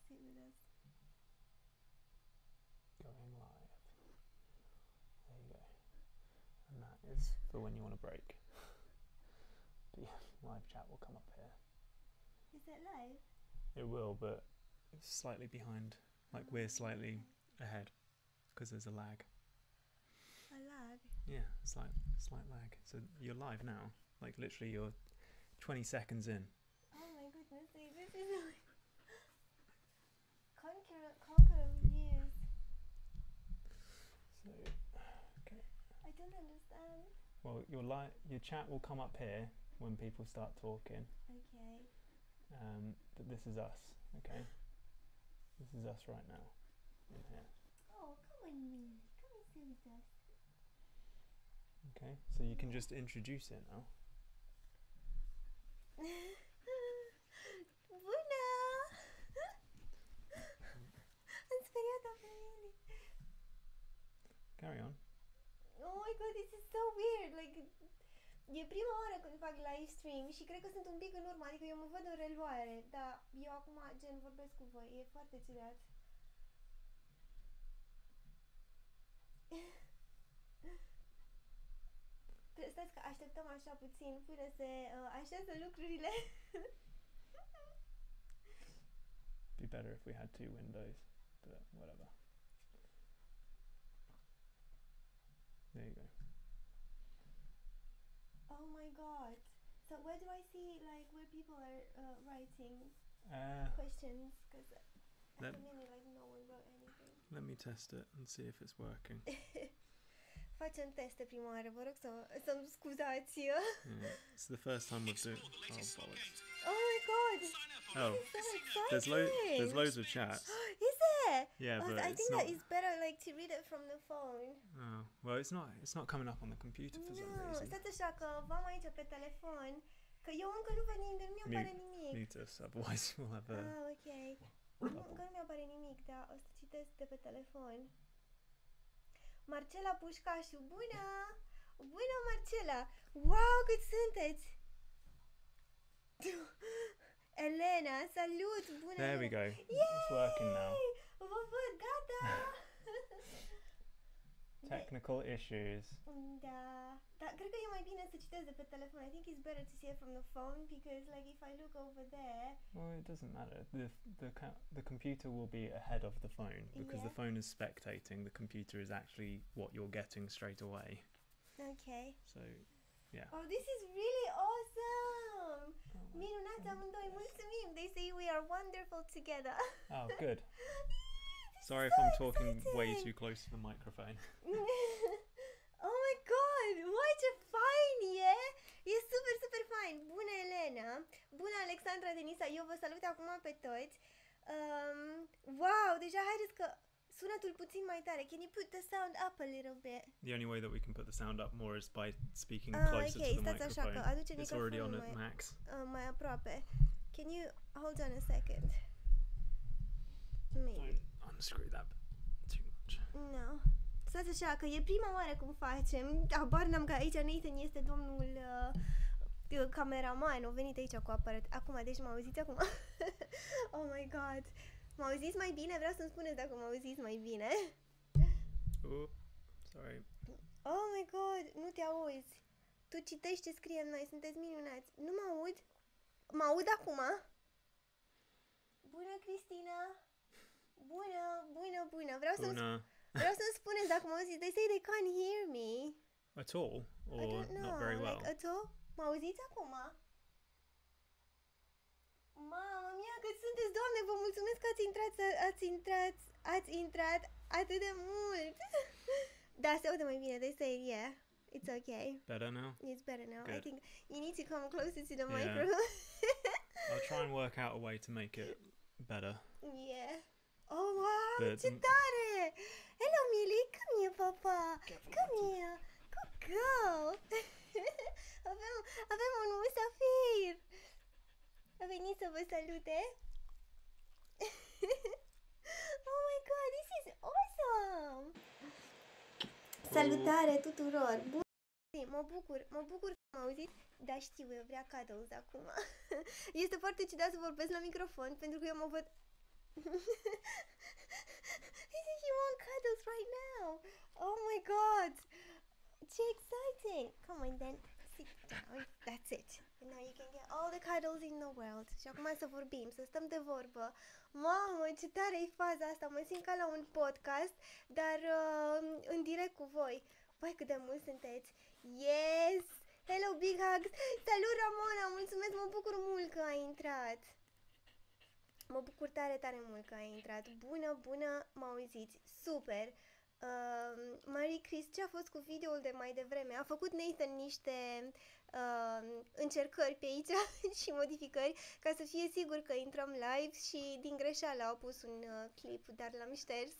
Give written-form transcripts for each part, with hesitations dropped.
sit with us. Going live. There you go. And that is for when you want to break. But yeah, live chat will come up here. Is that live? It will, but it's slightly behind. Like we're slightly ahead because there's a lag. A lag? Yeah, slight lag. So you're live now. Like literally you're 20 seconds in. Oh my goodness, this is like conquer views. So, okay. I don't understand. Well, your chat will come up here when people start talking. Okay. But this is us, okay? This is us right now, in here. Oh, come on, Millie. Come and sit with us. Okay, so you can just introduce it now. Bună! Am speriat-o pe Millie. Carry on. Oh my god, this is so weird. Like, e prima oară când fac live stream și cred că sunt un pic în urmă, adică eu mă văd în reluare, dar eu acum gen vorbesc cu voi, e foarte ciudat. Stați că așteptăm așa puțin până se așează lucrurile. Be better if we had two windows, but whatever. There you go. Oh my god. So where do I see like where people are writing questions? Because at the minute like no one wrote anything. Let me test it and see if it's working. Facem teste prima oară, vă rog să-mi scuzați. Yeah, it's the first time we've done. Oh bollocks! Oh my god! Oh, there's loads of chats. Is there? Yeah, but I think not. that it's better like to read it from the phone. Oh, well, it's not coming up on the computer for some reason. Stați așa că v-am aici pe telefon, că eu încă nu văd nimic, nu mi-apare nimic. Mute us, otherwise we'll have a. Ok. Încă nu mi-apare nimic, dar o să citesc de pe telefon. Marcela Pușcașu, bună! Bună, Marcela! Wow, cât sunteți! Elena, salut! Bună! There we go. Yay! It's working now. Vă văd, gata! Technical issues. Da, dar cred că e mai bine să citesc de pe telefon. I think it's better to see it from the phone because like if I look over there. Well, it doesn't matter. The computer will be ahead of the phone because the phone is spectating. The computer is actually what you're getting straight away. Okay. So, yeah. Oh, this is really awesome! Minunat amândoi, mulțumim! They say we are wonderful together. Oh, good. Sorry if so I'm talking exciting. way too close to the microphone. Oh my god! Uai, ce fain e! E super, super fain! Bună, Elena! Bună, Alexandra Denisa! Eu vă salut acum pe toți! Wow! Deja haideți că sunetul puțin mai tare. Can you put the sound up a little bit? The only way that we can put the sound up more is by speaking closer okay. to the Stați așa, că microphone. aduce It's already on microfonul at max. mai aproape. Can you hold on a second? Maybe. Don't unscrew that too much. No. Stați așa, că e prima oară cum facem. Habar n-am că aici Nathan este domnul cameraman. A venit aici cu aparat. Acum, deci mă auziți acum? Oh my god. Mă auziți mai bine? Vreau să-mi spuneți dacă mă auziți mai bine. Sorry. Oh my god, nu te auzi. Tu citești ce scriem noi, sunteți minunați. Nu mă aud? Mă aud acum? Bună, Cristina! Bună, bună, bună! Vreau să-mi spuneți dacă mă auziți. They say they can't hear me. At all? Or not very well? Like, at all? Mă auziți acum? Mamma mia, cât sunteți, Doamne, vă mulțumesc că ați intrat atât de mult. Da, se aude mai bine. They say, yeah, it's okay. Better now? It's better now. Good. I think you need to come closer to the microphone. I'll try and work out a way to make it better. Yeah. Oh, wow, But ce tare! Hello, Millie, come here, papa. Come here. Good girl. avem un musafir. A venit să vă salute. Oh my god, this is awesome! Salutare tuturor! Bun! Mă bucur că mă auziți, dar știu, eu vrea cuddles acum. Este foarte ciudat să vorbesc la microfon, pentru că eu mă văd He wants cuddles right now. Oh my god. Ce exciting. Come on then. Sit down. That's it. And now you can get all the cuddles in the world. Și acum să vorbim, să stăm de vorbă. Mamă, ce tare e faza asta. Mă simt ca la un podcast, dar în direct cu voi. Vai, cât de mult sunteți. Yes! Hello, big hugs! Salut, Ramona! Mulțumesc, mă bucur mult că ai intrat. Mă bucur tare, tare mult că ai intrat. Bună, bună, mă auziți. Super! Marie Chris, ce a fost cu videoul de mai devreme? A făcut Nathan niște încercări pe aici și modificări ca să fie sigur că intrăm live și din greșeală au pus un clip, dar l-am șters.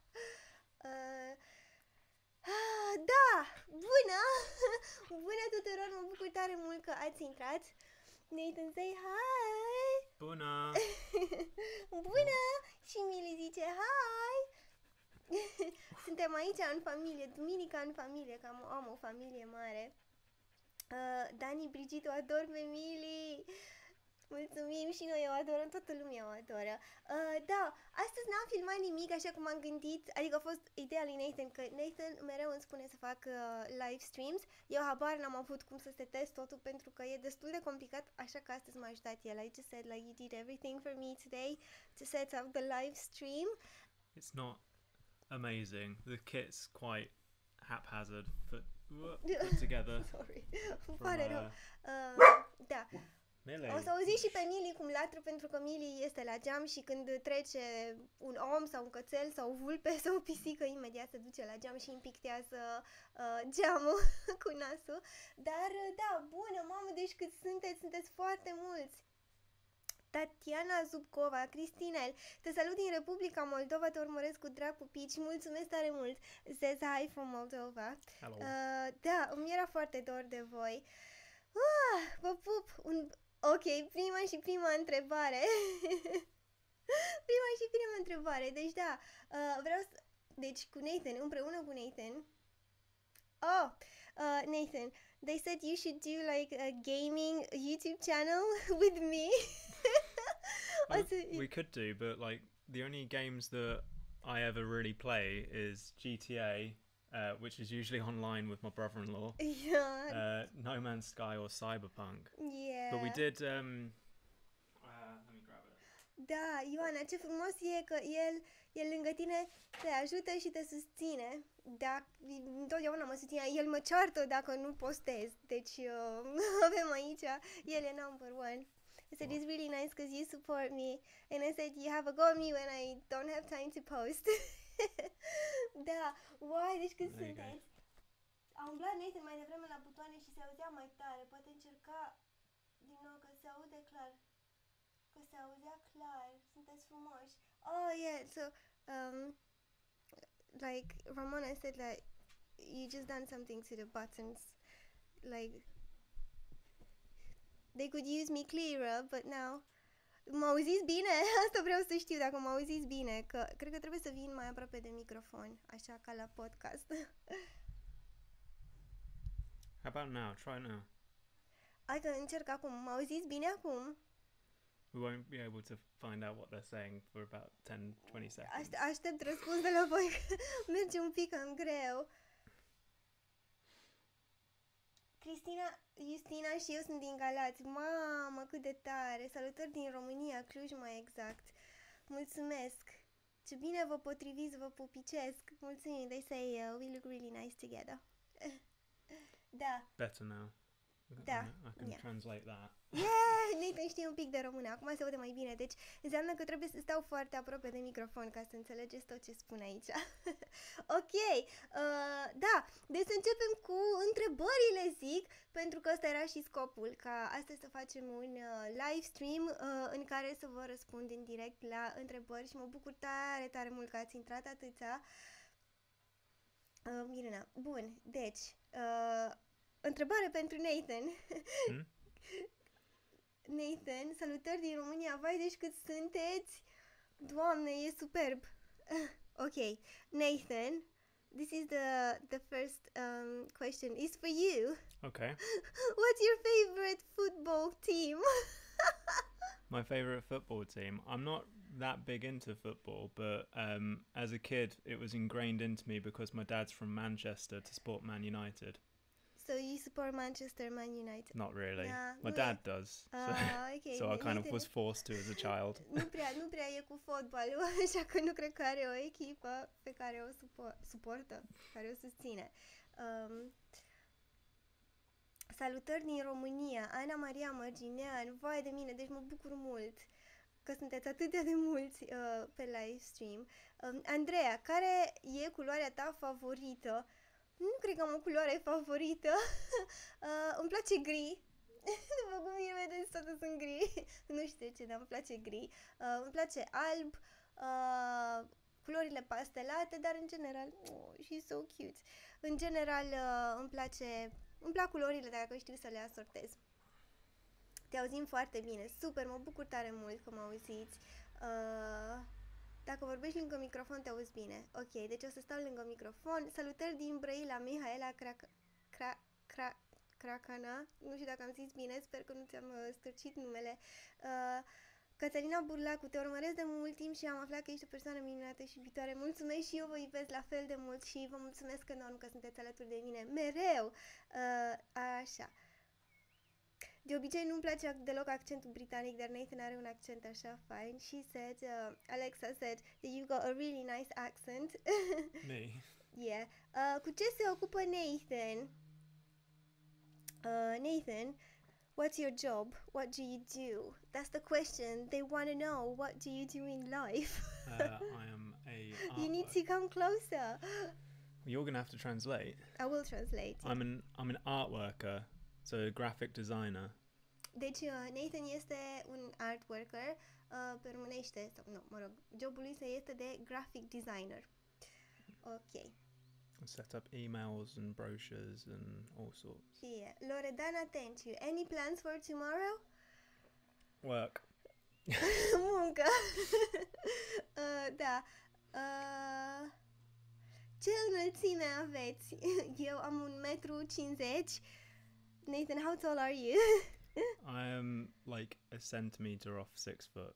Da! Bună! Bună tuturor! Mă bucur tare mult că ați intrat. Nathan, say hi! Bună! Bună! Și Mili zice hi! Suntem aici în familie, duminica în familie, că am o familie mare. Dani, Brigit, o ador pe Mili! Mulțumim și noi o adorăm, toată lumea o adoră. Da, astăzi n-am filmat nimic așa cum am gândit, adică a fost ideea lui Nathan, că Nathan mereu îmi spune să fac live streams. Eu habar n-am avut cum să setez totul pentru că e destul de complicat, așa că astăzi m-a ajutat el. I just said like you did everything for me today to set up the live stream. It's not amazing. The kit's quite haphazard, put together. Sorry, îmi pare rău. Da. Millie. O să auziți și pe Mili cum latră pentru că Mili este la geam și când trece un om sau un cățel sau o vulpe sau o pisică, imediat se duce la geam și impictează geamul cu nasul. Dar da, bună, mamă, deci cât sunteți foarte mulți. Tatiana Zubcova, Cristinel, te salut din Republica Moldova, te urmăresc cu drag pupici, mulțumesc tare mult, says hi from Moldova. Hello. Da, îmi era foarte dor de voi. Vă pup! Ok, prima întrebare. prima întrebare. Deci da, vreau să... Deci cu Nathan, împreună cu Nathan. Nathan, they said you should do like a gaming YouTube channel with me. We could do, but like the only games that I ever really play is GTA, which is usually online with my brother-in-law. Yeah. No Man's Sky or Cyberpunk. Yeah. But we did. Let me grab it. Da, Ioana, ce frumos e că el lângă tine te ajută și te susține. Da, întotdeauna mă susține. El mă ceartă dacă nu postez. Deci avem aici, el e number one. I said it's really nice because you support me. And I said you have a go at me when I don't have time to post. Da, deci cât sunteți? A umblat Nathan mai devreme la butoane și se auzea mai tare. Poate încerca din nou că se aude clar. Că se auzea clar. Sunteți frumoși. Oh, yeah, so, like, Ramona said that you just done something to the buttons. Like, they could use me clearer, but now... Mă auziți bine? Asta vreau să știu, dacă mă auziți bine, că cred că trebuie să vin mai aproape de microfon, așa ca la podcast. How about now? Try now. Hai că încerc acum. Mă auziți bine acum? We won't be able to find out what they're saying for about 10-20 seconds. Aștept răspuns de la voi, că merge un pic în greu. Cristina, Justina și eu sunt din Galați. Mamă, cât de tare! Salutări din România, Cluj mai exact. Mulțumesc! Ce bine vă potriviți, vă pupicesc. Mulțumim, they say we look really nice together. Da. Better now. Da. I can translate that. Yeah! Nathan știe un pic de română, acum se aude mai bine, deci înseamnă că trebuie să stau foarte aproape de microfon ca să înțelegeți tot ce spun aici. Ok, da, deci să începem cu întrebările, zic, pentru că ăsta era și scopul, ca astăzi să facem un live stream în care să vă răspund în direct la întrebări și mă bucur tare, tare mult că ați intrat atâția. Miruna, bun, deci... întrebare pentru Nathan. Nathan, salutări din România. Vai, deci cât sunteți? Doamne, e superb. Ok, Nathan, this is the first question. Is for you. Okay. What's your favorite football team? My favorite football team. I'm not that big into football, but as a kid, it was ingrained into me because my dad's from Manchester to support Man United. So you support Manchester Man United? Not really. Da, My nu dad e. does. Ok. So I kind of was forced to as a child. Nu prea e cu fotbalul, așa că nu cred că are o echipă pe care o suportă, care o susține. Salutări din România, Ana Maria Mărginean, vai de mine, deci mă bucur mult că sunteți atâtea de mulți pe live stream. Andreea, care e culoarea ta favorită? Nu cred că am o culoare favorită. Îmi place gri. După cum bine vedeți, toate sunt gri. Nu știu de ce, dar îmi place gri. Îmi place alb, culorile pastelate, dar în general, she's so cute. În general îmi plac culorile dacă știu să le asortez. Te auzim foarte bine, super, mă bucur tare mult că mă auziți. Dacă vorbești lângă microfon, te auzi bine. Ok, deci o să stau lângă microfon. Salutări din Brăila, Mihaela Cracana. Nu știu dacă am zis bine, sper că nu ți-am stârcit numele. Cătălina Burlacu, te urmăresc de mult timp și am aflat că ești o persoană minunată și iubitoare. Mulțumesc și eu vă iubesc la fel de mult și vă mulțumesc enorm că sunteți alături de mine mereu. Așa. De obicei nu-mi place deloc accentul britanic, dar Nathan are un accent așa fain. She said, Alexa said that you got a really nice accent. Me? Yeah. Cu ce se ocupă Nathan? Nathan, what's your job? What do you do? That's the question. They want to know, what do you do in life? I am a You need to come closer. You're going to have to translate. I will translate. I'm an art worker, so a graphic designer. Deci Nathan este un art worker, pe românește, sau nu, mă rog, jobul lui este de graphic designer. Ok. I set up emails and brochures and all sorts. Yeah. Loredana, thank you. Any plans for tomorrow? Work. Muncă. Da. Ce înălțime aveți? Eu am 1,50 m. Nathan, how tall are you? I am like a centimeter off 6 foot.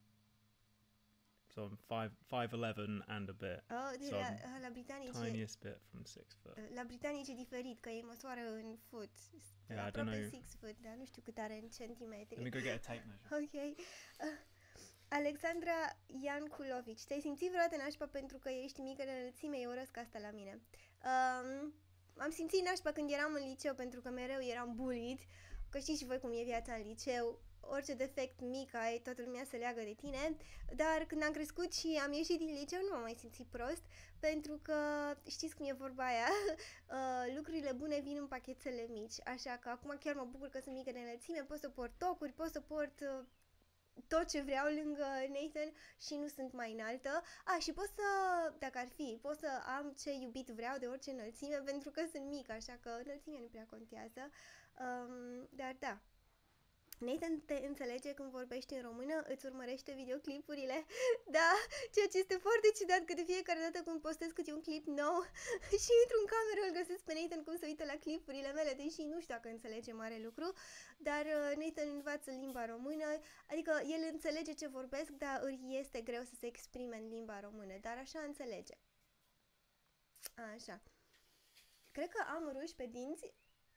So I'm 5'11" and a bit. Oh, deci So la britanici tiniest bit from 6 foot. la britanici e diferit, că ei măsoară în foot. Yeah, I don't Aproape know. 6 foot, dar nu știu cât are în centimetri. Let me go get a tape measure. Ok. Alexandra Ianculovici, te-ai simțit vreodată nașpa pentru că ești mică de înălțime? Eu urăsc asta la mine. Am simțit nașpa când eram în liceu pentru că mereu eram bullied. Că știți și voi cum e viața în liceu. Orice defect mic ai, toată lumea se leagă de tine. Dar când am crescut și am ieșit din liceu, nu m-am mai simțit prost. Pentru că, știți cum e vorba aia, lucrurile bune vin în pachetele mici. Așa că acum chiar mă bucur că sunt mică de înălțime, pot să port tocuri, pot să port tot ce vreau lângă Nathan și nu sunt mai înaltă. Și pot să, dacă ar fi, pot să am ce iubit vreau de orice înălțime pentru că sunt mică, așa că înălțimea nu prea contează. Dar da, Nathan te înțelege când vorbești în română, îți urmărește videoclipurile. Da, ceea ce este foarte ciudat că de fiecare dată când postez câte un clip nou și intru în cameră, îl găsesc pe Nathan cum se uită la clipurile mele, deși nu știu dacă înțelege mare lucru, dar Nathan învață limba română, adică el înțelege ce vorbesc, dar îi este greu să se exprime în limba română, dar așa înțelege. Așa. Cred că am ruși pe dinți.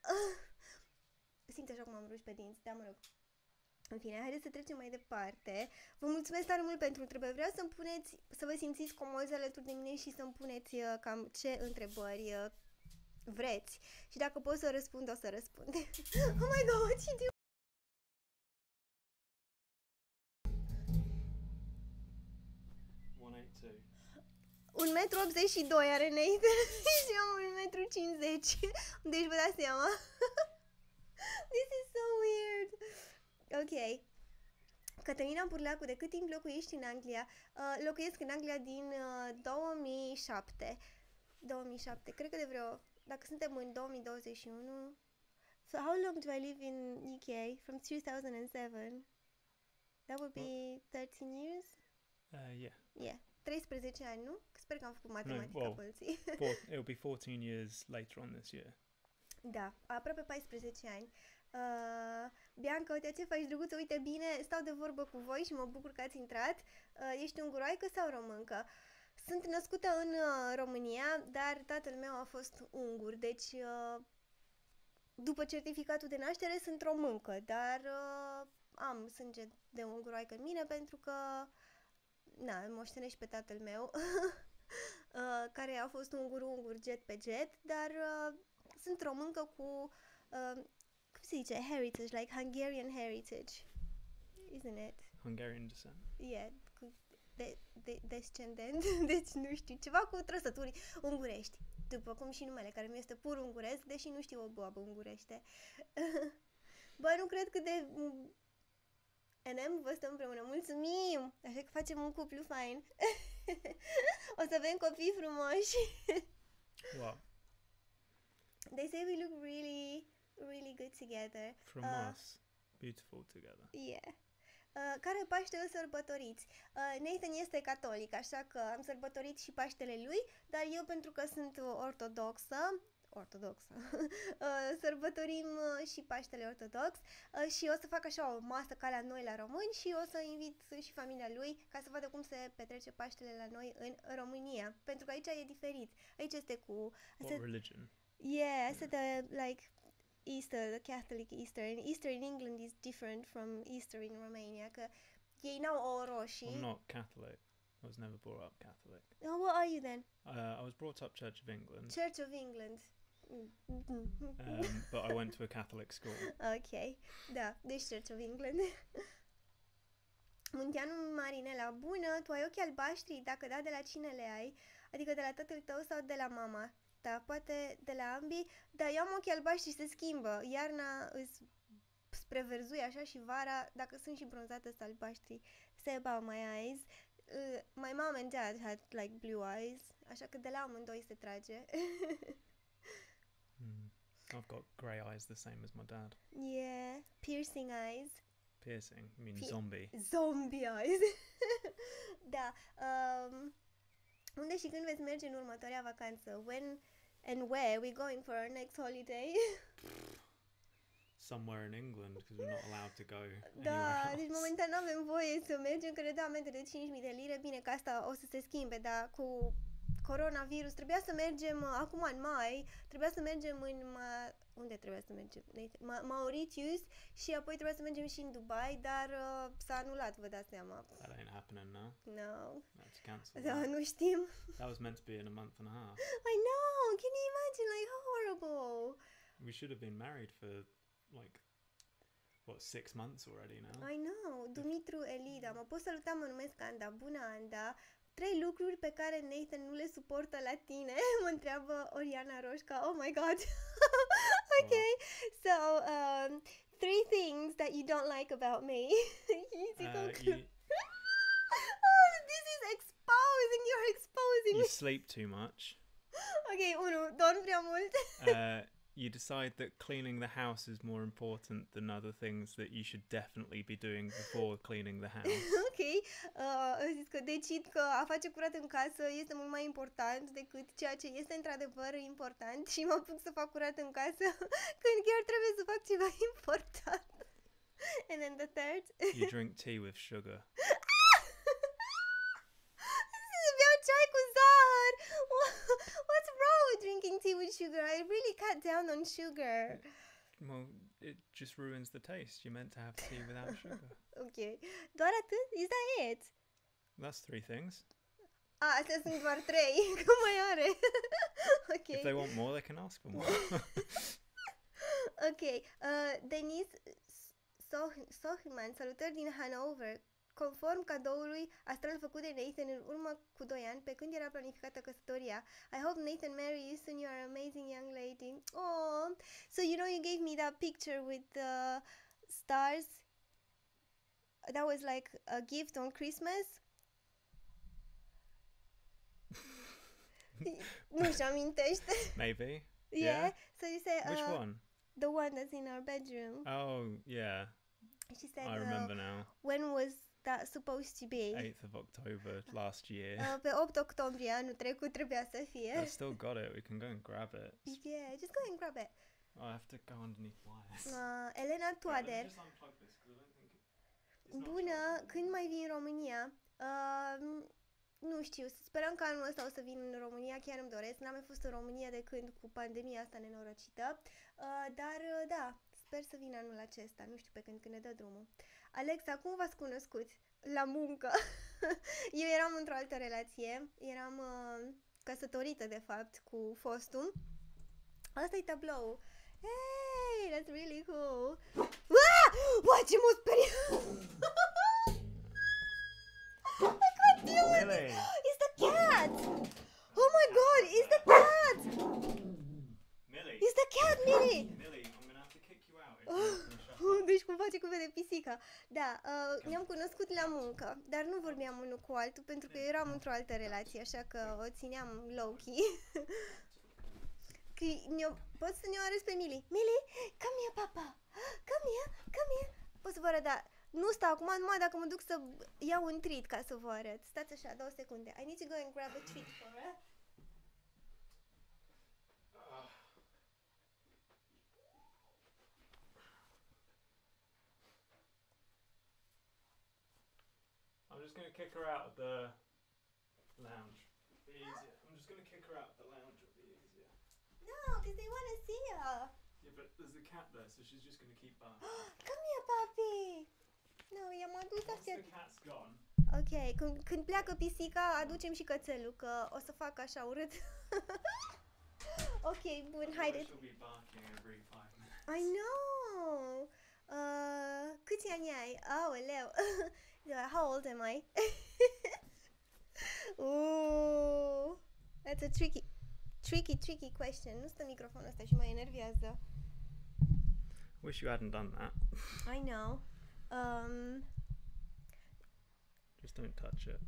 Simt așa cum am ruși pe dinți, dar mă rog. În fine, haideți să trecem mai departe. Vă mulțumesc tare mult pentru întrebări. Vreau să-mi puneți, să vă simțiți comozi alături de mine și să-mi puneți cam ce întrebări vreți. Și dacă pot să răspund, o să răspund. Oh my god, what you do? 1,82 m are Nathan și eu am 1,50 m. Deci vă dați seama. This is so weird. Ok. Cătălina Burlacu, de cât timp locuiești în Anglia? Locuiesc în Anglia din 2007. 2007. Cred că de vreo... Dacă suntem în 2021... So how long do I live in UK? From 2007. That would be 13 years? Yeah. Yeah. 13 ani, nu? Sper că am făcut matematica well, pălții. It'll be 14 years later on this year. Da, aproape 14 ani. Bianca, uite ce faci, drăguță, uite bine, stau de vorbă cu voi și mă bucur că ați intrat. Ești unguroaică sau româncă? Sunt născută în România, dar tatăl meu a fost ungur, deci după certificatul de naștere sunt româncă, dar am sânge de unguroaică în mine pentru că, îl moștenești pe tatăl meu, care a fost ungur jet pe jet, dar sunt româncă cu, cum se zice, heritage, like Hungarian heritage, isn't it? Hungarian descent. Yeah, cu descendent, deci nu știu, ceva cu trăsături ungurești, după cum și numele, care mi este pur unguresc, deși nu știu o boabă ungurește. Bă, nu cred că de NM vă stăm împreună, mulțumim! Așa că facem un cuplu fain. O să avem copii frumoși. What? They say we look really, really good together. From us, beautiful together. Yeah. Care Paște îl sărbătoriți? Nathan este catolic, așa că am sărbătorit și Paștele lui, dar eu, pentru că sunt ortodoxă, sărbătorim și Paștele ortodox și o să fac așa o masă ca la noi la români și o să invit și familia lui ca să vadă cum se petrece Paștele la noi în România, pentru că aici e diferit. Aici este cu... What religion? Yeah, I said like Easter, the Catholic Easter. And Easter in England is different from Easter in Romania, că ei n-au ouă roșii. I'm not Catholic. I was never brought up Catholic. Oh, what are you then? I was brought up Church of England. Church of England. But I went to a Catholic school. Ok, da, deci Church of England. Munteanu Marinela, bună, tu ai ochi albaștri? Dacă da, de la cine le ai? Adică de la tatăl tău sau de la mama? Da, poate de la ambii, dar eu am ochii albaștri și se schimbă. Iarna îs spre verzui așa și vara, dacă sunt și bronzată, sunt albaștri. Say about my eyes. My mom and dad had like blue eyes, așa că de la amândoi se trage. I've got grey eyes the same as my dad. Yeah, piercing eyes. Piercing? You mean zombie? Zombie eyes. Da. Unde și când veți merge în următoarea vacanță? When and where we going for our next holiday? Somewhere in England, because we're not allowed to go Da, anywhere deci else. momentan nu avem voie să mergem, că le dau amende de 5.000 de lire. Bine că asta o să se schimbe, dar cu coronavirus trebuia să mergem acum în mai, trebuia să mergem în unde trebuia să mergem? Mauritius și apoi trebuia să mergem și în Dubai, dar s-a anulat, vă dați seama. That ain't happening now. No. That's cancelled. Da, nu știm. That was meant to be in a month and a half. I know! Can you imagine? Like, how horrible! We should have been married for, like, what, 6 months already now? I know! Dumitru Elida, mă pot saluta, mă numesc Anda. Bună, Anda! 3 lucruri pe care Nathan nu le suportă la tine, mă întreabă Oriana Roșca. Oh my god! Okay, so, 3 things that you don't like about me. Oh, this is exposing! You're exposing You me! sleep too much. Ok, 1. Dorm prea mult. You decide that cleaning the house is more important than other things that you should definitely be doing before cleaning the house. Ok, zis că decid că a face curat în casă este mult mai important decât ceea ce este într-adevăr important și mă apuc să fac curat în casă când chiar trebuie să fac ceva important. And then the third. You drink tea with sugar. Să beau ceai cu zahăr. What's wrong with drinking tea with sugar? I really cut down on sugar. Well, it just ruins the taste. You're meant to have tea without sugar. Ok, doar atât? Is that it? That's 3 things. Astea sunt doar 3, că mai are. Ok. If they want more, they can ask for more. Ok, Denis Sohman, salutări din Hanover. Conform cadoului astral făcut de Nathan în urmă cu 2 ani, pe când era planificată căsătoria. I hope Nathan marry you soon, you are an amazing young lady. Oh, so you know you gave me that picture with the stars? That was like a gift on Christmas? Nu știu, amintește. Maybe. Yeah? So you say, Which one? the one that's in our bedroom. Oh, yeah. She said, I remember now. when was that supposed to be? 8th of October last year. Pe 8 octombrie anul trecut trebuia să fie. I still got it. We can go and grab it. Yeah, just go and grab it. I have to go underneath wires. Elena Toader. Just unplug this because I don't think it's not Bună, charging. când mai vii în România? Nu știu, sperăm că anul ăsta o să vin în România, chiar îmi doresc. N-am mai fost în România de când cu pandemia asta nenorocită. Dar da, sper să vin anul acesta, nu știu pe când ne dă drumul. Alexa, cum v-ați cunoscut? La muncă. Eu eram într-o altă relație, eram căsătorită de fapt cu fostul. Asta e tablou. Hey, that's really cool. Uai, ce m-a speriat! Millie! It's the cat! Oh my god, it's the cat! Millie! It's the cat, Millie! Millie, I'm gonna have to kick you out if you're not gonna shut up. Deci cum face cu vede pisica. Da, ne-am cunoscut la muncă, dar nu vorbeam unul cu altul pentru că eu eram într-o altă relație, așa că o țineam low-key. Poți să ne-o arăți pe Millie? Millie, come here, papa! Come here, come here! O să vă arăt, dar nu stau acum, numai dacă mă duc să iau un treat ca să vă arăt. Stați așa, 2 secunde. I need to go and grab a treat for her. I'm just gonna kick her out of the lounge. Be easier. I'm just gonna kick her out of the lounge. It'll be easier. No, because they want to see her. Yeah, but there's the cat there, so she's just gonna keep barking. Come here, papi! No, i-am adus Once așa. the cat's gone, Ok, când pleacă pisica, aducem și cățelul, că o să fac așa urât. Ok, bun, haideți. she'll be barking every 5 minutes. I know! Câți ani ai? Aoleu! How old am I? Ooh, that's a tricky question. Nu stă microfonul ăsta și mă enervează. Wish you hadn't done that. I know. Just don't touch it.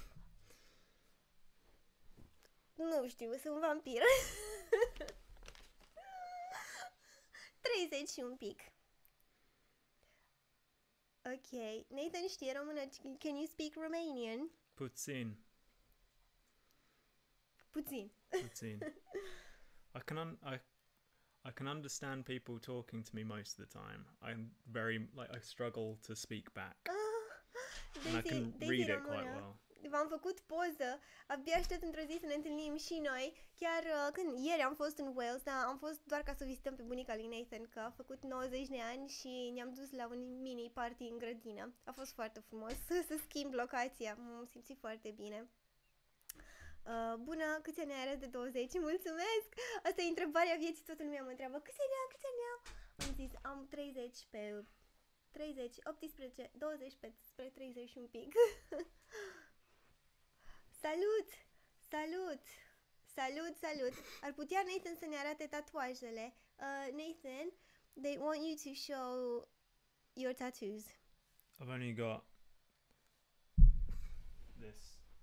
Nu știu, sunt vampir. 30 și un pic. Ok, Nathan știe română. Can you speak Romanian? Puțin. Puțin. Puțin. I can understand people talking to me most of the time. I struggle to speak back. And I can read it quite well. V-am făcut poză, abia aștept într-o zi să ne întâlnim și noi. Chiar când ieri am fost în Wales, dar am fost doar ca să vizităm pe bunica lui Nathan, că a făcut 90 de ani și ne-am dus la un mini party în grădină. A fost foarte frumos să schimb locația, m-am simțit foarte bine. Bună, câți ani ai? Arăți de 20? Mulțumesc! Asta e întrebarea vieții, toată lumea mă întreabă câți ani am? Am zis, am 30 pe 30, 18, 20 spre 30 și un pic. Salut! Salut! Salut, salut! Ar putea Nathan să ne arate tatuajele. Nathan, they want you to show your tattoos. I've only got this.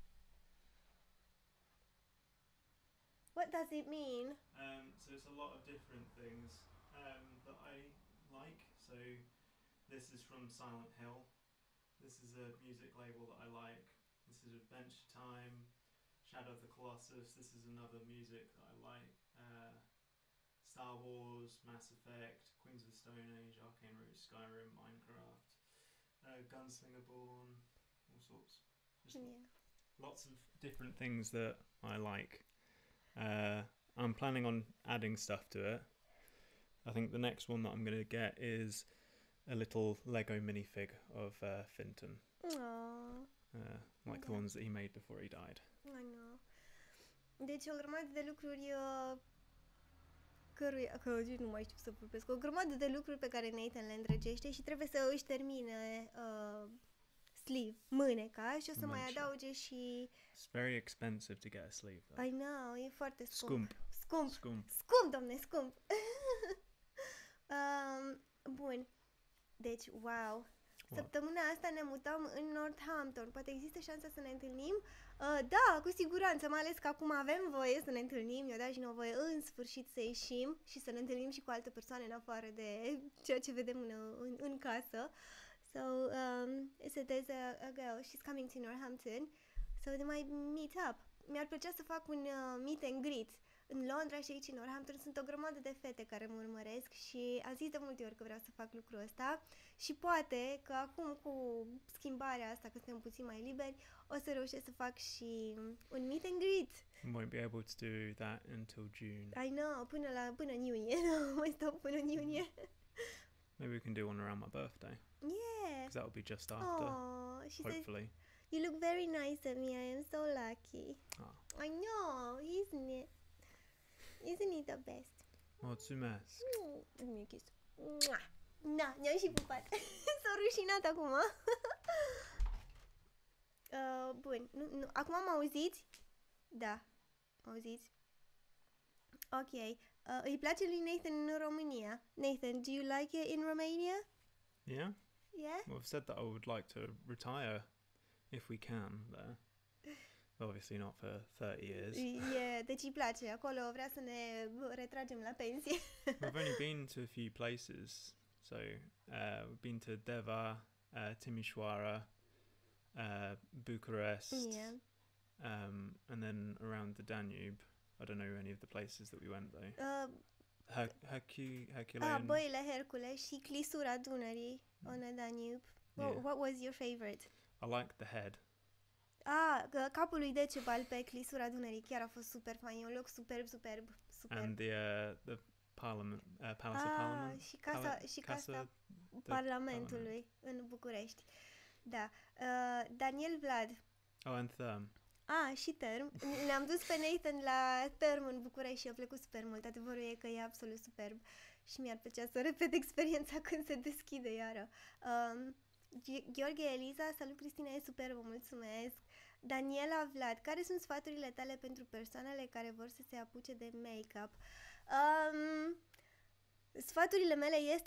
What does it mean? So it's a lot of different things that I like. So this is from Silent Hill. This is a music label that I like. This is Adventure Time, Shadow of the Colossus. This is another music that I like. Star Wars, Mass Effect, Queens of the Stone Age, Arcane Roots, Skyrim, Minecraft, Gunslinger Born, all sorts. Just lots of different things that I like. I'm planning on adding stuff to it. I think the next one that I'm going to get is a little Lego minifig of Finton. Aww. Like the ones that he made before he died. I know. Deci o grămadă de lucruri nu mai știu să vorbesc. O grămadă de lucruri pe care Nathan le îndrăgește și trebuie să își termine sleeve, mâneca, și o să mai adauge și... It's very expensive to get a sleeve though. I know, e foarte scump. Scump, domne, scump. Bun. Deci, wow. Săptămâna asta ne mutăm în Northampton. Poate există șansa să ne întâlnim? Da, cu siguranță, mai ales că acum avem voie să ne întâlnim. Ne-o dat și nouă voie în sfârșit să ieșim și să ne întâlnim și cu alte persoane în afară de ceea ce vedem în casă. So, there's a girl, she's coming to Northampton, so they might meet up. Mi-ar plăcea să fac un meet and greet în Londra și aici în Northampton sunt o grămadă de fete care mă urmăresc și am zis de multe ori că vreau să fac lucrul ăsta și poate că acum cu schimbarea asta, că suntem puțin mai liberi, o să reușesc să fac și un meet and greet. Won't be able to do that until June. I know, până în iunie, mai stau până în iunie. Maybe we can do one around my birthday. Yeah. Because that will be just after, Oh, she says, hopefully. you look very nice at me, I am so lucky. Ah. I know, isn't it? Isn't it the best? Mulțumesc. Dă-mi un kiss. Mua! Da, ne-am și pupat. S-a rușinat acum. Bun, nu. Acum mă auziți? Da, mă auziți? Ok. Îi place lui Nathan în România. Nathan, do you like it in Romania? Yeah? Yeah? Well, I've said that I would like to retire if we can there. Obviously not for 30 years. Deci îi place. Acolo vrea să ne retragem la pensie. We've only been to a few places. So we've been to Deva, Timișoara, Bucharest, Yeah. and then around the Danube. I don't know any of the places that we went though. Herculean. Băile Hercule și clisura Dunării on the Danube. Yeah. What was your favorite? I like the head. Capul lui Decebal pe clisura Dunării chiar a fost super fain. E un loc superb. And the Parliament, Palace of Parliament. Și casa Parlamentului în București. Da. Daniel Vlad. Oh, and Therm. Și Therm. Ne-am dus pe Nathan la Therm în București și a plăcut super mult. Adevărul e că e absolut superb și mi-ar plăcea să repet experiența când se deschide iară. Gheorghe Eliza, salut Cristina, e superbă, mulțumesc. Daniela Vlad, care sunt sfaturile tale pentru persoanele care vor să se apuce de make-up? Sfaturile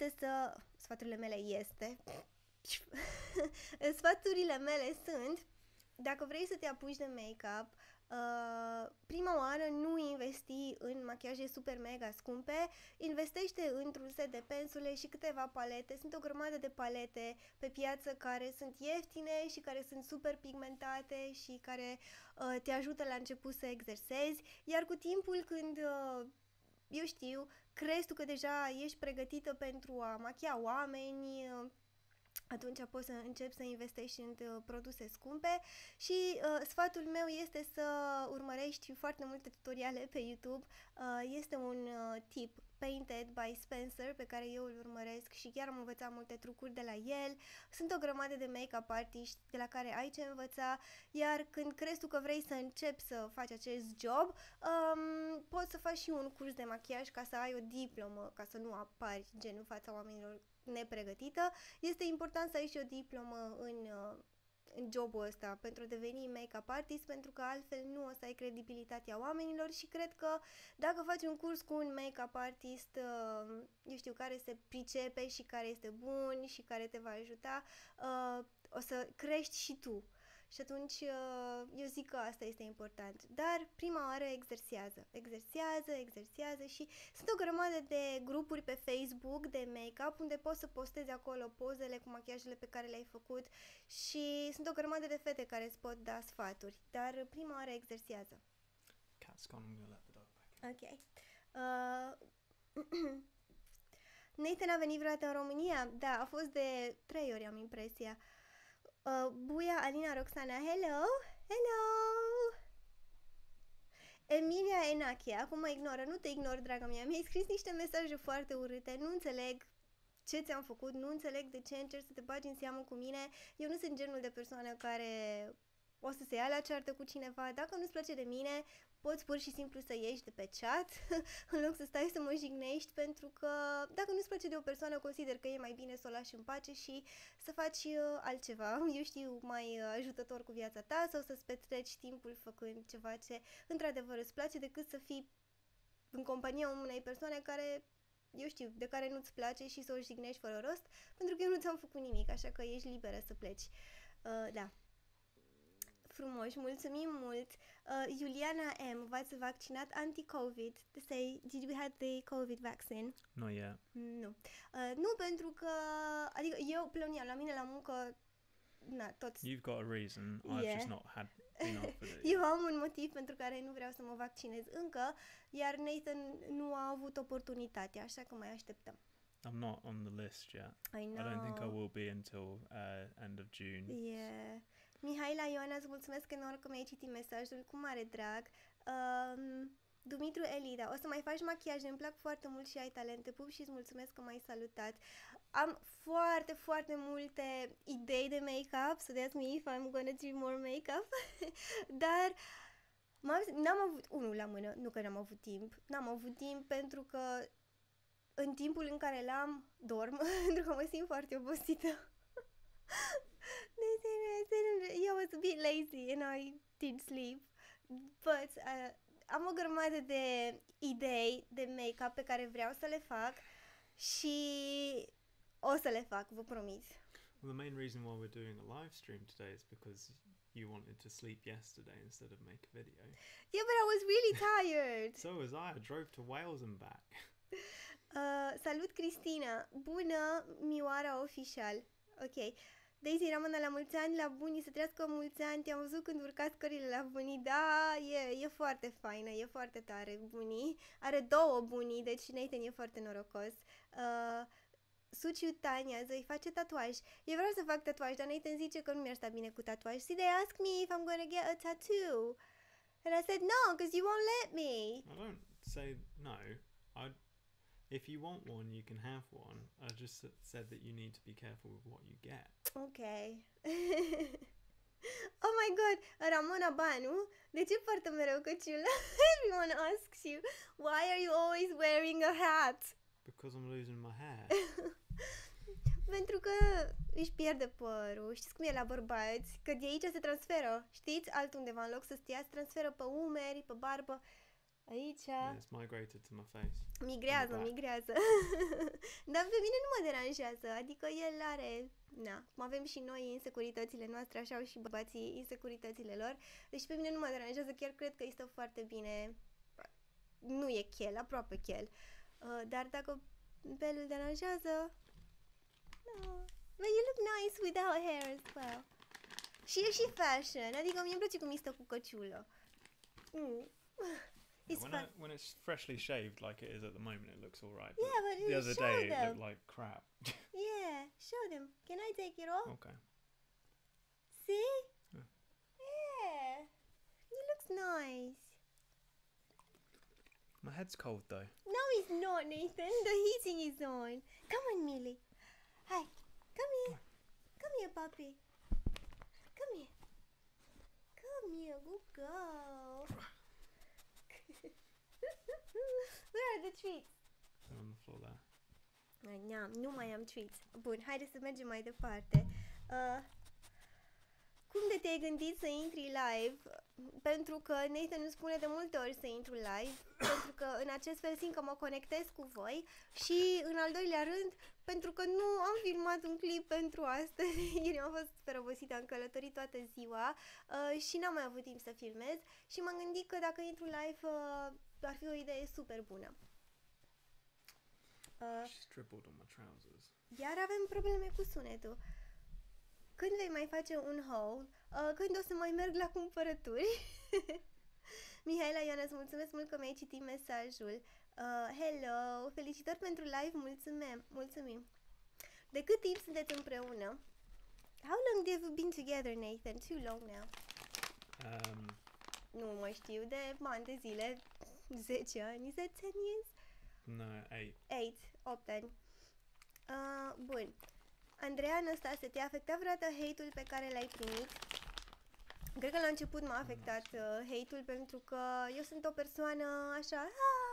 mele sunt, dacă vrei să te apuci de make-up, prima oară nu investi în machiaje super mega scumpe, investește într-un set de pensule și câteva palete. Sunt o grămadă de palete pe piață care sunt ieftine și care sunt super pigmentate și care te ajută la început să exersezi, iar cu timpul când eu știu, crezi tu că deja ești pregătită pentru a machia oameni, atunci poți să începi să investești în produse scumpe și sfatul meu este să urmărești foarte multe tutoriale pe YouTube. Este un tip Painted by Spencer pe care eu îl urmăresc și chiar am învățat multe trucuri de la el. Sunt o grămadă de make-up artiști de la care ai ce învăța, iar când crezi tu că vrei să începi să faci acest job, poți să faci și un curs de machiaj ca să ai o diplomă, ca să nu apari gen în fața oamenilor nepregătită. Este important să ai și o diplomă în jobul ăsta pentru a deveni make-up artist, pentru că altfel nu o să ai credibilitatea oamenilor și cred că dacă faci un curs cu un make-up artist, eu știu, care se pricepe și care este bun și care te va ajuta, o să crești și tu. Și atunci eu zic că asta este important. Dar prima oară exersează și sunt o grămadă de grupuri pe Facebook de make-up unde poți să postezi acolo pozele cu machiajele pe care le-ai făcut și sunt o grămadă de fete care îți pot da sfaturi. Dar prima oară exersează. Cat's gone, I'm gonna let the dog back. Ok. Nathan a venit vreodată în România? Da, a fost de 3 ori, am impresia. Buia, Alina, Roxana, hello! Emilia Enache, acum mă ignoră, nu te ignor, draga mea, mi-ai scris niște mesaje foarte urâte, nu înțeleg ce ți-am făcut, nu înțeleg de ce încerci să te bagi în seamă cu mine, eu nu sunt genul de persoană care o să se ia la ceartă cu cineva, dacă nu-ți place de mine, poți pur și simplu să ieși de pe chat în loc să stai să mă jignești, pentru că dacă nu-ți place de o persoană, consider că e mai bine să o lași în pace și să faci altceva, eu știu, mai ajutător cu viața ta sau să-ți petreci timpul făcând ceva ce într-adevăr îți place, decât să fii în compania unei persoane care, eu știu, de care nu-ți place și să o jignești fără rost, pentru că eu nu ți-am făcut nimic, așa că ești liberă să pleci. Da. Frumoși, mulțumim mult. Juliana M, v-ați vaccinat anti-COVID? Did you have the COVID vaccine? Not yet. Nu. Nu, pentru că, adică eu plănuiam la mine la muncă, toți... You've got a reason. I've Yeah. just not had enough of it. Eu am un motiv pentru care nu vreau să mă vaccinez încă, iar Nathan nu a avut oportunitatea, așa că mai așteptăm. I'm not on the list yet. I know. I don't think I will be until end of June. Yeah. Mihaela Ioana, îți mulțumesc enorm că mi-ai citit mesajul, cu mare drag. Dumitru Elida, o să mai faci machiaj, îmi plac foarte mult și ai talente, pup și îți mulțumesc că m-ai salutat. Am foarte, foarte multe idei de make-up, so that's me if I'm gonna do more make-up. Dar n-am avut unul la mână, nu că n-am avut timp. N-am avut timp pentru că în timpul în care l-am, dorm, pentru că mă simt foarte obosită. I was a bit lazy and I didn't sleep. But am o grămadă de idei de make-up pe care vreau să le fac și o să le fac, vă promit. Well, the main reason why we're doing a live stream today is because you wanted to sleep yesterday instead of make a video. Yeah, but I was really tired. So was I drove to Wales and back. Salut, Cristina! Bună, Mioara Official. Ok. Daisy Ramona, la mulți ani, la bunii, să trăiască mulți ani. Te-am văzut când urcați scările la bunii. Da, e foarte faină, e foarte tare, bunii. Are 2 bunii, deci Nathan e foarte norocos. Suciu Tania, Zoi face tatuaj. Eu vreau să fac tatuaj, dar Nathan zice că nu mi-ar sta bine cu tatuaj. See, they ask me if I'm gonna get a tattoo. And I said no, because you won't let me. I don't say no. If you want one, you can have one. I just said that you need to be careful with what you get. Okay. Oh my god, Ramona Banu, de ce poartă mereu căciulă? Everyone asks you, why are you always wearing a hat? Because I'm losing my hair. Pentru că își pierde părul. Știți cum e la bărbați? Că de aici se transferă, știți? Altundeva, în loc să stea, se transferă pe umeri, pe barbă. Aici... Yeah, it's migrated to my face. Migrează. Dar pe mine nu mă deranjează. Adică el are... cum avem și noi insecuritățile noastre, așa au și bărbații insecuritățile lor. Deci pe mine nu mă deranjează. Chiar cred că îi stă foarte bine. Nu e chel, aproape chel. Dar dacă pe el îl deranjează... No. But you look nice without hair as well. Și e și fashion. Adică mie îmi place cum îi stă cu căciulă. It's when it's freshly shaved like it is at the moment, it looks all right. Yeah, but the other show day them. it looked like crap. Yeah, show them. Can I take it off? Okay. See? Yeah. Yeah. It looks nice. My head's cold though. No, it's not, Nathan. The heating is on. Come on, Millie. Hi. Come here. Come here, puppy. Come here. Come here, good girl. Where are the treats? They're on the floor there. Nu mai am treats. Bun, haideți să mergem mai departe. Cum de te-ai gândit să intri live? Pentru că Nathan îmi spune de multe ori să intru live, pentru că în acest fel simt că mă conectez cu voi și în al doilea rând, pentru că nu am filmat un clip pentru astăzi. Ieri am fost super obosită, am călătorit toată ziua și n-am mai avut timp să filmez și m-am gândit că dacă intru live ar fi o idee super bună. She's dribbled on my trousers. Iar avem probleme cu sunetul. Când vei mai face un haul? Când o să mai merg la cumpărături? Mihaela Ioana, îți mulțumesc mult că mi-ai citit mesajul. Hello! Felicitări pentru live, mulțumim! De cât timp sunteți împreună? How long have you been together, Nathan? Too long now. Nu mai știu, de ani de zile. 10 ani, is that 10 years? No, 8. 8 ani. Bun. Andreea Năstase, te-a afectat vreodată hate-ul pe care l-ai primit? Cred că la început m-a afectat hate-ul pentru că eu sunt o persoană așa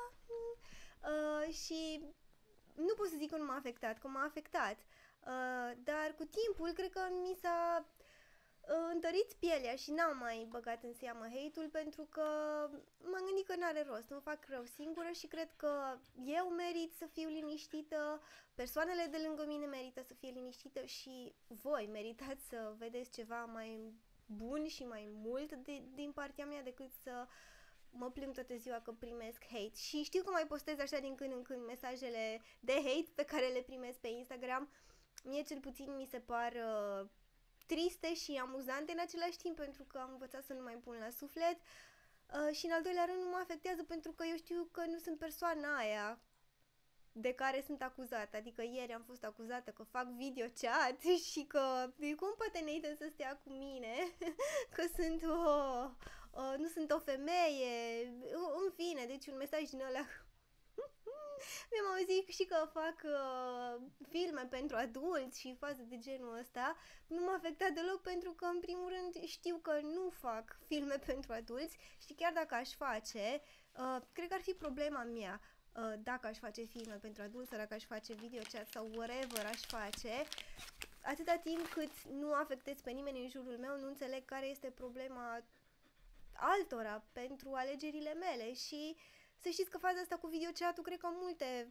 și nu pot să zic că nu m-a afectat, că m-a afectat. Dar cu timpul cred că mi s-a întărit pielea și n-am mai băgat în seamă hate-ul pentru că m-am gândit că n-are rost, îmi fac rău singură și cred că eu merit să fiu liniștită, persoanele de lângă mine merită să fie liniștită și voi meritați să vedeți ceva mai bun și mai mult din partea mea decât să mă plâng toată ziua că primesc hate. Și știu că mai postez așa din când în când mesajele de hate pe care le primesc pe Instagram. Mie cel puțin mi se par triste și amuzante în același timp, pentru că am învățat să nu mai pun la suflet. Și în al doilea rând nu mă afectează pentru că eu știu că nu sunt persoana aia de care sunt acuzată. Adică ieri am fost acuzată că fac video chat și că cum poate Nathan să stea cu mine, că sunt nu sunt o femeie, în fine, deci un mesaj din ăla. Mi-am auzit și că fac filme pentru adulți și faze de genul ăsta. Nu m-a afectat deloc pentru că, în primul rând, știu că nu fac filme pentru adulți și chiar dacă aș face, cred că ar fi problema mea. Dacă aș face filme pentru adulți sau dacă aș face videochat sau whatever aș face, atâta timp cât nu afectez pe nimeni în jurul meu, nu înțeleg care este problema altora pentru alegerile mele. Și să știți că faza asta cu videochat-ul, cred că multe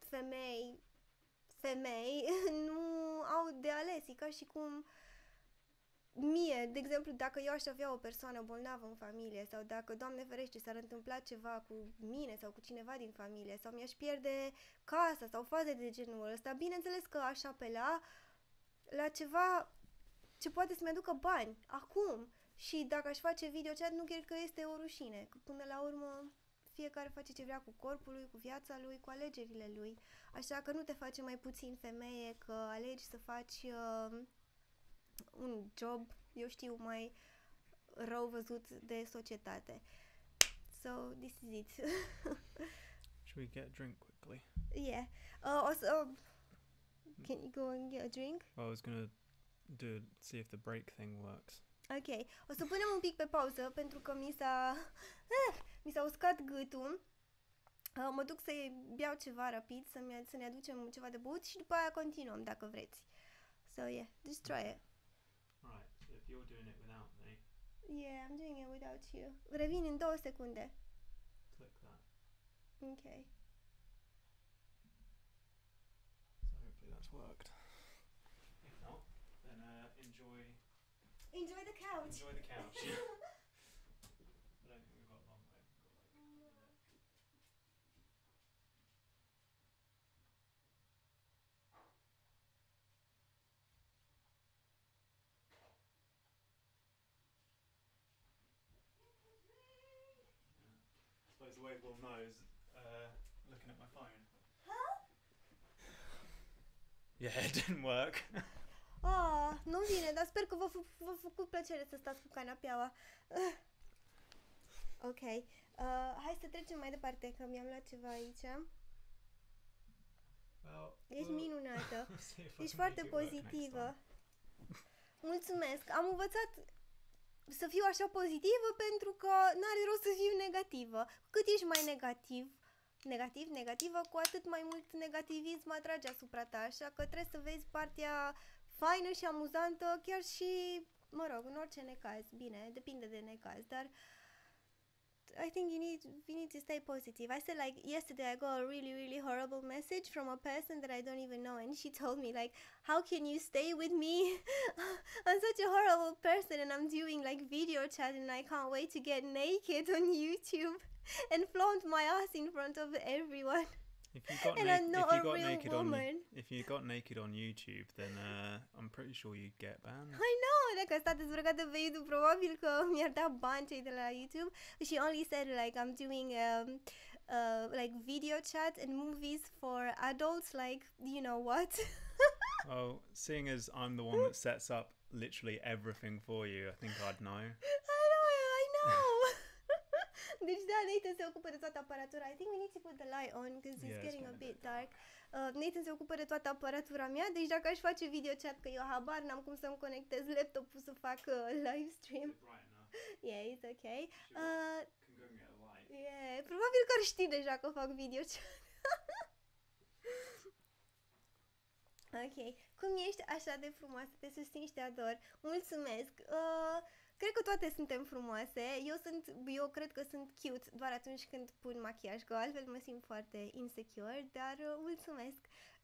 femei nu au de ales. E ca și cum mie, de exemplu, dacă eu aș avea o persoană bolnavă în familie sau dacă, Doamne ferește, s-ar întâmpla ceva cu mine sau cu cineva din familie sau mi-aș pierde casa sau faze de genul ăsta, bineînțeles că aș apela la ceva ce poate să-mi aducă bani acum. Și dacă aș face videochat, nu cred că este o rușine, că până la urmă fiecare face ce vrea cu corpul lui, cu viața lui, cu alegerile lui. Așa că nu te face mai puțin femeie că alegi să faci un job, eu știu, mai rău văzut de societate. So, this is it. Should we get a drink quickly? Yeah. Also, can you go and get a drink? Well, I was going to see if the break thing works. Ok. O să punem un pic pe pauză pentru că mi s-a uscat gâtul. Mă duc să beau ceva rapid, să ne aducem ceva de băut și după aia continuăm dacă vreți. So yeah, just try it. Right, so if you're doing it without me, Yeah, I'm doing it without you. Revin în 2 secunde. click that. Ok. So hopefully that's worked. If not, then enjoy Enjoy the couch. the couch. I don't think we've got long though. We've got like a minute. I suppose the way we'll know is looking at my phone. Huh? Yeah, it didn't work. Nu vine, dar sper că v-a făcut plăcere să stați cu canapeaua. Ok. Hai să trecem mai departe, că mi-am luat ceva aici. Well, Ești minunată. see if I Ești can foarte make it work next pozitivă. time. Mulțumesc. Am învățat să fiu așa pozitivă pentru că n-are rost să fiu negativă. Cu cât ești mai negativă, cu atât mai mult negativism atrage asupra ta. Așa că trebuie să vezi partea faină și amuzantă, chiar și, mă rog, în orice necaz. Bine, depinde de necaz, dar I think we need to stay positive. I said, like, yesterday I got a really, really horrible message from a person that I don't even know, and she told me, like, how can you stay with me? I'm such a horrible person, and I'm doing, like, video chat, and I can't wait to get naked on YouTube and flaunt my ass in front of everyone. If you got, And I'm not a real woman. if you got naked on YouTube, then I'm pretty sure you'd get banned. I know, dacă asta dezbrăcată pe YouTube, probabil că mi-ar da bani cei de la YouTube. She only said, like, I'm doing like video chat and movies for adults, like, you know what? Well, seeing as I'm the one that sets up literally everything for you, I think I'd know. I know. Deci da, Nathan se ocupă de toată aparatura. I think we need to put the light on because it's Yeah, it's getting a getting a bit bit dark. Nathan se ocupă de toată aparatura mea, deci dacă aș face video chat, că eu habar n-am cum să-mi conectez laptopul să fac live stream. Is it bright enough? Yeah, it's okay. Can go and get a light. Yeah, probabil că ar ști deja că fac video chat. Ok, cum ești așa de frumoasă, te susțin și te ador. Mulțumesc. Cred că toate suntem frumoase. Eu cred că sunt cute doar atunci când pun machiaj, că altfel mă simt foarte insecure, dar mulțumesc.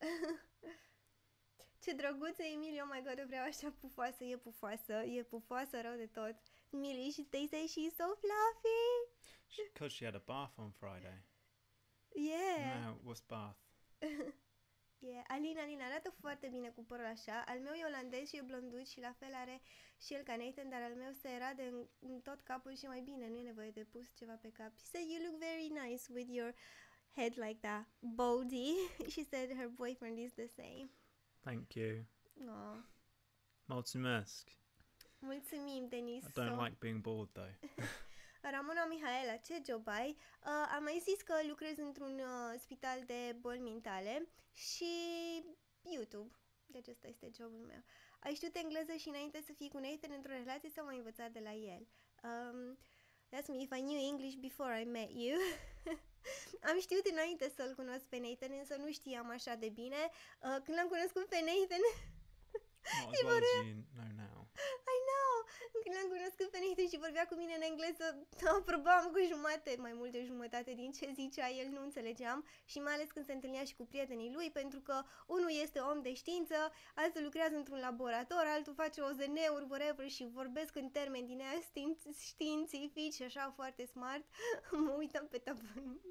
Ce drăguță, Emilio, oh my god, eu vreau așa pufoasă, e pufoasă rău de tot. Emily, they say she's so fluffy. Because she had a bath on Friday. Yeah. No, what's bath? Yeah. Alina arată foarte bine cu părul așa. Al meu e olandez și e blonduț și la fel are și el ca Nathan, dar al meu se rade în tot capul și mai bine, nu e nevoie de pus ceva pe cap. She said you look very nice with your head like that. Baldy. She said her boyfriend is the same. Thank you. Oh. Mulțumesc. Mulțumim, Denis. I don't like being bald, though. Ramona Mihaela, ce job ai? Am mai zis că lucrez într-un spital de boli mentale și YouTube. Deci ăsta este jobul meu. Ai știut engleză și înainte să fii cu Nathan într-o relație sau ai învățat de la el? That's me, if I knew English before I met you. Am știut înainte să-l cunosc pe Nathan, însă nu știam așa de bine. Când l-am cunoscut pe Nathan... Not as well as you know now. I know! Când l-am cunoscut pe Nathan și vorbea cu mine în engleză, aprobam cu jumate, mai mult de jumătate din ce zicea el, nu înțelegeam. Și mai ales când se întâlnea și cu prietenii lui, pentru că unul este om de știință, altul lucrează într-un laborator, altul face OZN-uri, whatever, și vorbesc în termeni din aia științifici și așa foarte smart. Mă uitam pe tabel.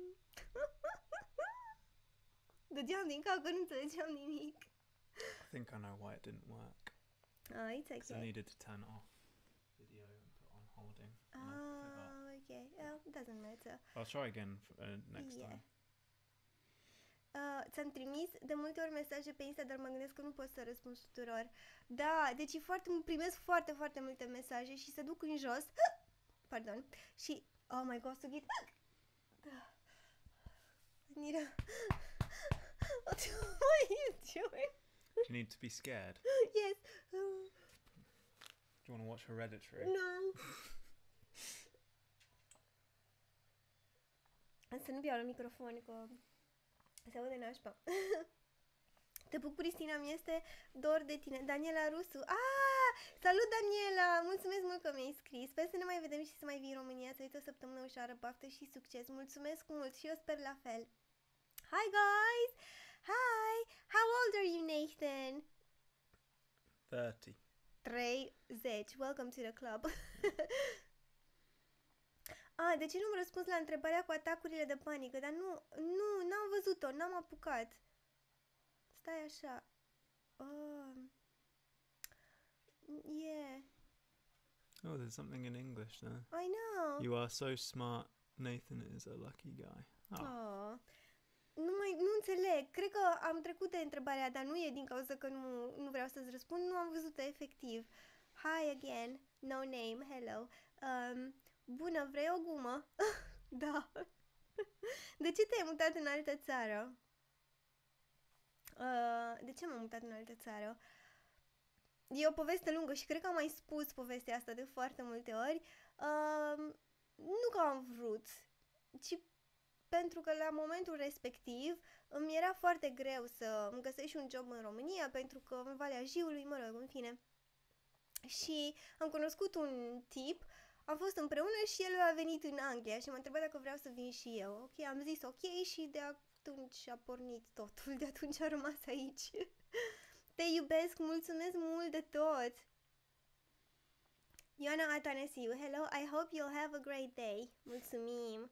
Dădeam din cap că nu înțelegeam nimic. I think I know why it didn't work. It's Because I okay. needed to turn it off video and put on holding. and I forgot. Okay. It doesn't matter. I'll try again next Yeah. time. Ți-am trimis de multe ori mesaje pe Insta, dar mă gândesc că nu pot să răspund tuturor. Da, deci primesc foarte, foarte multe mesaje și se duc în jos. Pardon. Și, oh my god, Sugit. Nira. What are you doing? Do you need to be scared? Yes. Do you want to watch Hereditary? No. Să nu beau la microfon, că se aude nașpa. Te pup, Cristina, mi-este dor de tine. Daniela Rusu. Salut, Daniela! Mulțumesc mult că mi-ai scris. Sper să ne mai vedem și să mai vii în România, să uiți o săptămână ușoară, baftă și succes. Mulțumesc mult și eu sper la fel. Hi, guys! Hi! How old are you, Nathan? 30. 30. Welcome to the club. De ce nu-mi răspuns la întrebarea cu atacurile de panică? Dar n-am văzut-o, n-am apucat. Stai așa. Yeah. Oh, there's something in English there. I know. You are so smart. Nathan is a lucky guy. Oh. Nu înțeleg. Cred că am trecut de întrebarea, dar nu e din cauza că nu vreau să-ți răspund. Nu am văzut-o efectiv. Hi again. No name. Hello. Bună, vrei o gumă? Da. De ce te-ai mutat în altă țară? De ce m-am mutat în altă țară? E o poveste lungă și cred că am mai spus povestea asta de foarte multe ori. Nu că am vrut, ci pentru că la momentul respectiv îmi era foarte greu să îmi găsesc și un job în România, pentru că în Valea Jiului, mă rog, în fine. Și am cunoscut un tip, am fost împreună și el a venit în Anglia și m-a întrebat dacă vreau să vin și eu. Ok, am zis ok și de atunci a pornit totul, de atunci a rămas aici. Te iubesc, mulțumesc mult de tot! Ioana Atanasiu, hello, I hope you'll have a great day. Mulțumim!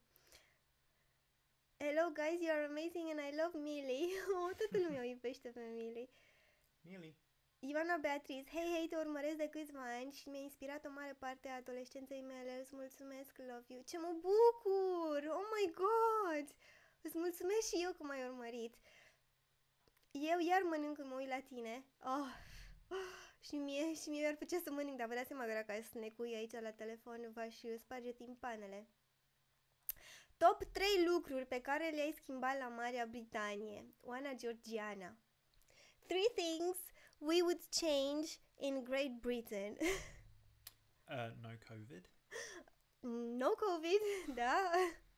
Hello guys, you are amazing and I love Millie. Toată lumea o iubește pe Millie. Millie. Ioana Beatriz, hei, te urmăresc de câțiva ani și mi-a inspirat o mare parte a adolescenței mele. Îți mulțumesc, love you. Ce mă bucur! Oh my god! Îți mulțumesc și eu că m-ai urmărit. Eu iar mănânc când mă uit la tine. Și mie ar plăcea să mănânc, dar vă dați seama că dacă snecui aici la telefon v-aș sparge timpanele. Top 3 lucruri pe care le-ai schimbat la Marea Britanie. Oana Georgiana. 3 things we would change in Great Britain. No COVID. No COVID, da.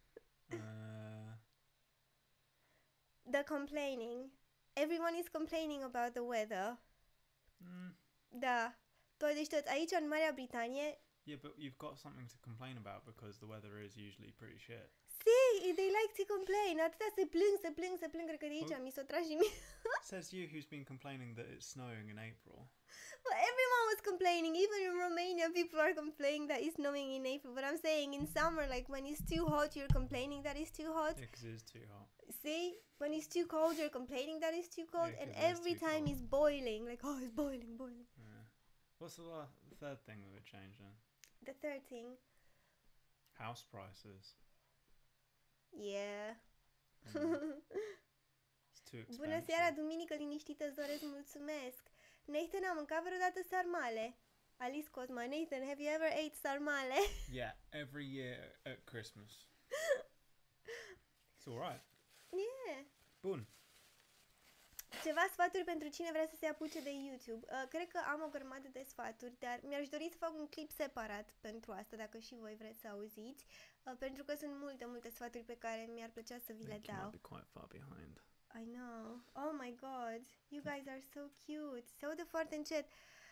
The complaining. Everyone is complaining about the weather. Da. Toți, aici în Marea Britanie. Yeah, but you've got something to complain about because the weather is usually pretty shit. See, they like to complain. Atâta se plâng, cred că de aici mi s-o tragi și mie. Says you who's been complaining that it's snowing in April. Well, everyone was complaining, even in Romania when people are complaining that it's snowing in April, but I'm saying in summer, like when it's too hot, you're complaining that it's too hot. Yeah, because it is too hot. See, when it's too cold, you're complaining that it's too cold, Yeah, and 'cause it is every too time cold. it's boiling, like oh, it's boiling, boiling. Yeah. What's the third thing that would change then? The third thing, House prices. yeah. Mm. It's too expensive. Bună seara, duminică liniștită, îți doresc mulțumesc. Nathan, am mâncat vreodată sarmale? Alice Cosma, Nathan, have you ever ate sarmale? Yeah, every year at Christmas. It's alright. Yeah. Bun. Ceva sfaturi pentru cine vrea să se apuce de YouTube. Cred că am o grămadă de sfaturi, dar mi-aș dori să fac un clip separat pentru asta, dacă și voi vreți să auziți, pentru că sunt multe sfaturi pe care mi-ar plăcea să vi I le think you dau. might be quite far behind. I know. Oh my god. You guys are so cute. Se aude foarte încet.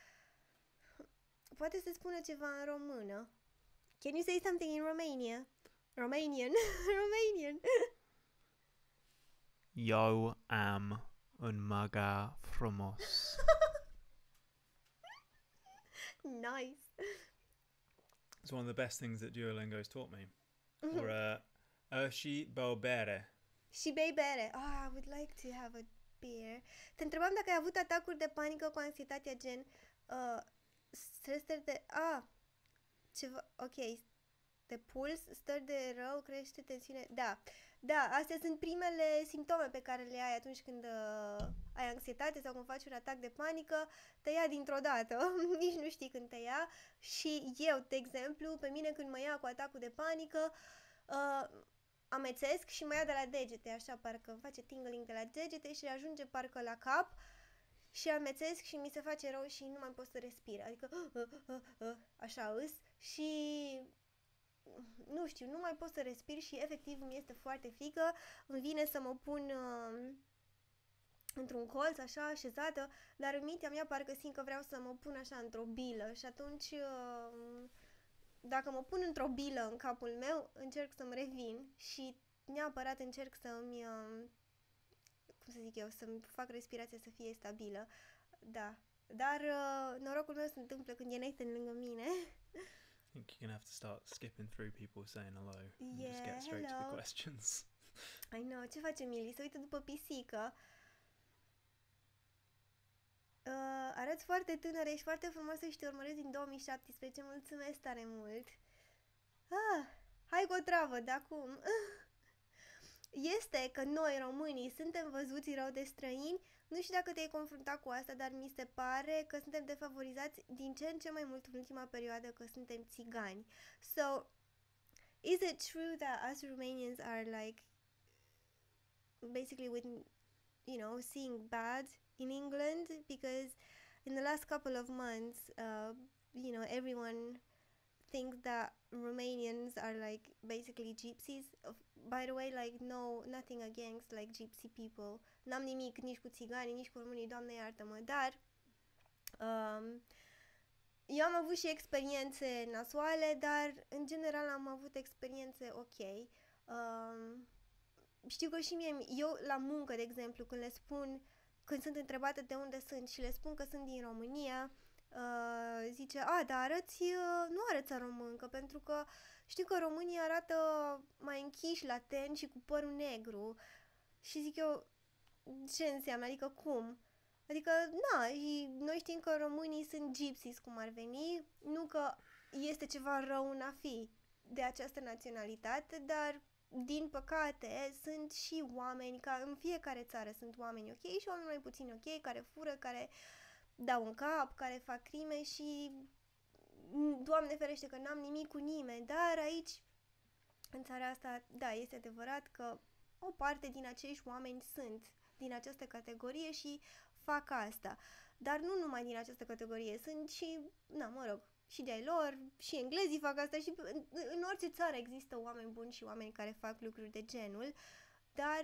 Poate să spună ceva în română. Can you say something in Romania? Romanian. Romanian. Eu am un mega frumos. Nice. It's one of the best things that Duolingo's taught me. Or Urshi Bobere. Și bei bere. Oh, I would like to have a beer. Te întrebam dacă ai avut atacuri de panică cu anxietatea gen stări de... ceva... Ok. De puls, stări de rău, crește tensiune... Da, astea sunt primele simptome pe care le ai atunci când ai anxietate sau când faci un atac de panică, te ia dintr-o dată, nici nu știi când te ia. Și eu, de exemplu, pe mine când mă ia cu atacul de panică, amețesc și mă ia de la degete, așa, parcă îmi face tingling de la degete și ajunge parcă la cap și amețesc și mi se face rău și nu mai pot să respir, adică așa îs și nu știu, nu mai pot să respir și efectiv mi este foarte frică, îmi vine să mă pun într-un colț, așa, așezată, dar în mintea mea parcă simt că vreau să mă pun așa într-o bilă și atunci... Dacă mă pun într-o bilă în capul meu, încerc să-mi revin și neapărat încerc să-mi, cum să zic eu, să-mi fac respirația să fie stabilă. Da. Dar norocul meu se întâmplă când e Nathan lângă mine. I think you're gonna have to start skipping through people saying hello and just Yeah, get straight to hello. the questions. I know. Ce face Mili? Se uită după pisică. Arăți foarte tânără, ești foarte frumoasă și te urmăresc din 2017. Mulțumesc tare mult. Hai cu o travă, de acum. Este că noi, românii, suntem văzuți rău de străini. Nu știu dacă te-ai confruntat cu asta, dar mi se pare că suntem defavorizați din ce în ce mai mult în ultima perioadă, că suntem țigani. So, is it true that us Romanians are like basically with, you know, seeing bad in England? Because in the last couple of months, you know, everyone thinks that Romanians are like basically gypsies. By the way, like nothing against like gypsy people. N-am nimic nici cu țiganii, nici cu românii, Doamne iartă-mă, dar eu am avut și experiențe nasoale, dar în general am avut experiențe ok. Știu că și mie, eu la muncă, de exemplu, când sunt întrebată de unde sunt și le spun că sunt din România, zice, dar nu arăți a româncă, pentru că știu că românii arată mai închiși, laten și cu părul negru. Și zic eu, ce înseamnă? Adică cum? Adică, noi știm că românii sunt gypsies, cum ar veni, nu că este ceva rău în a fi de această naționalitate, dar din păcate sunt și oameni, ca în fiecare țară sunt oameni ok și oameni mai puțin ok, care fură, care dau în cap, care fac crime și Doamne ferește că n-am nimic cu nimeni, dar aici, în țara asta, da, este adevărat că o parte din acești oameni sunt din această categorie și fac asta. Dar nu numai din această categorie, sunt și, și de-ai lor, și englezii fac asta și în orice țară există oameni buni și oameni care fac lucruri de genul, dar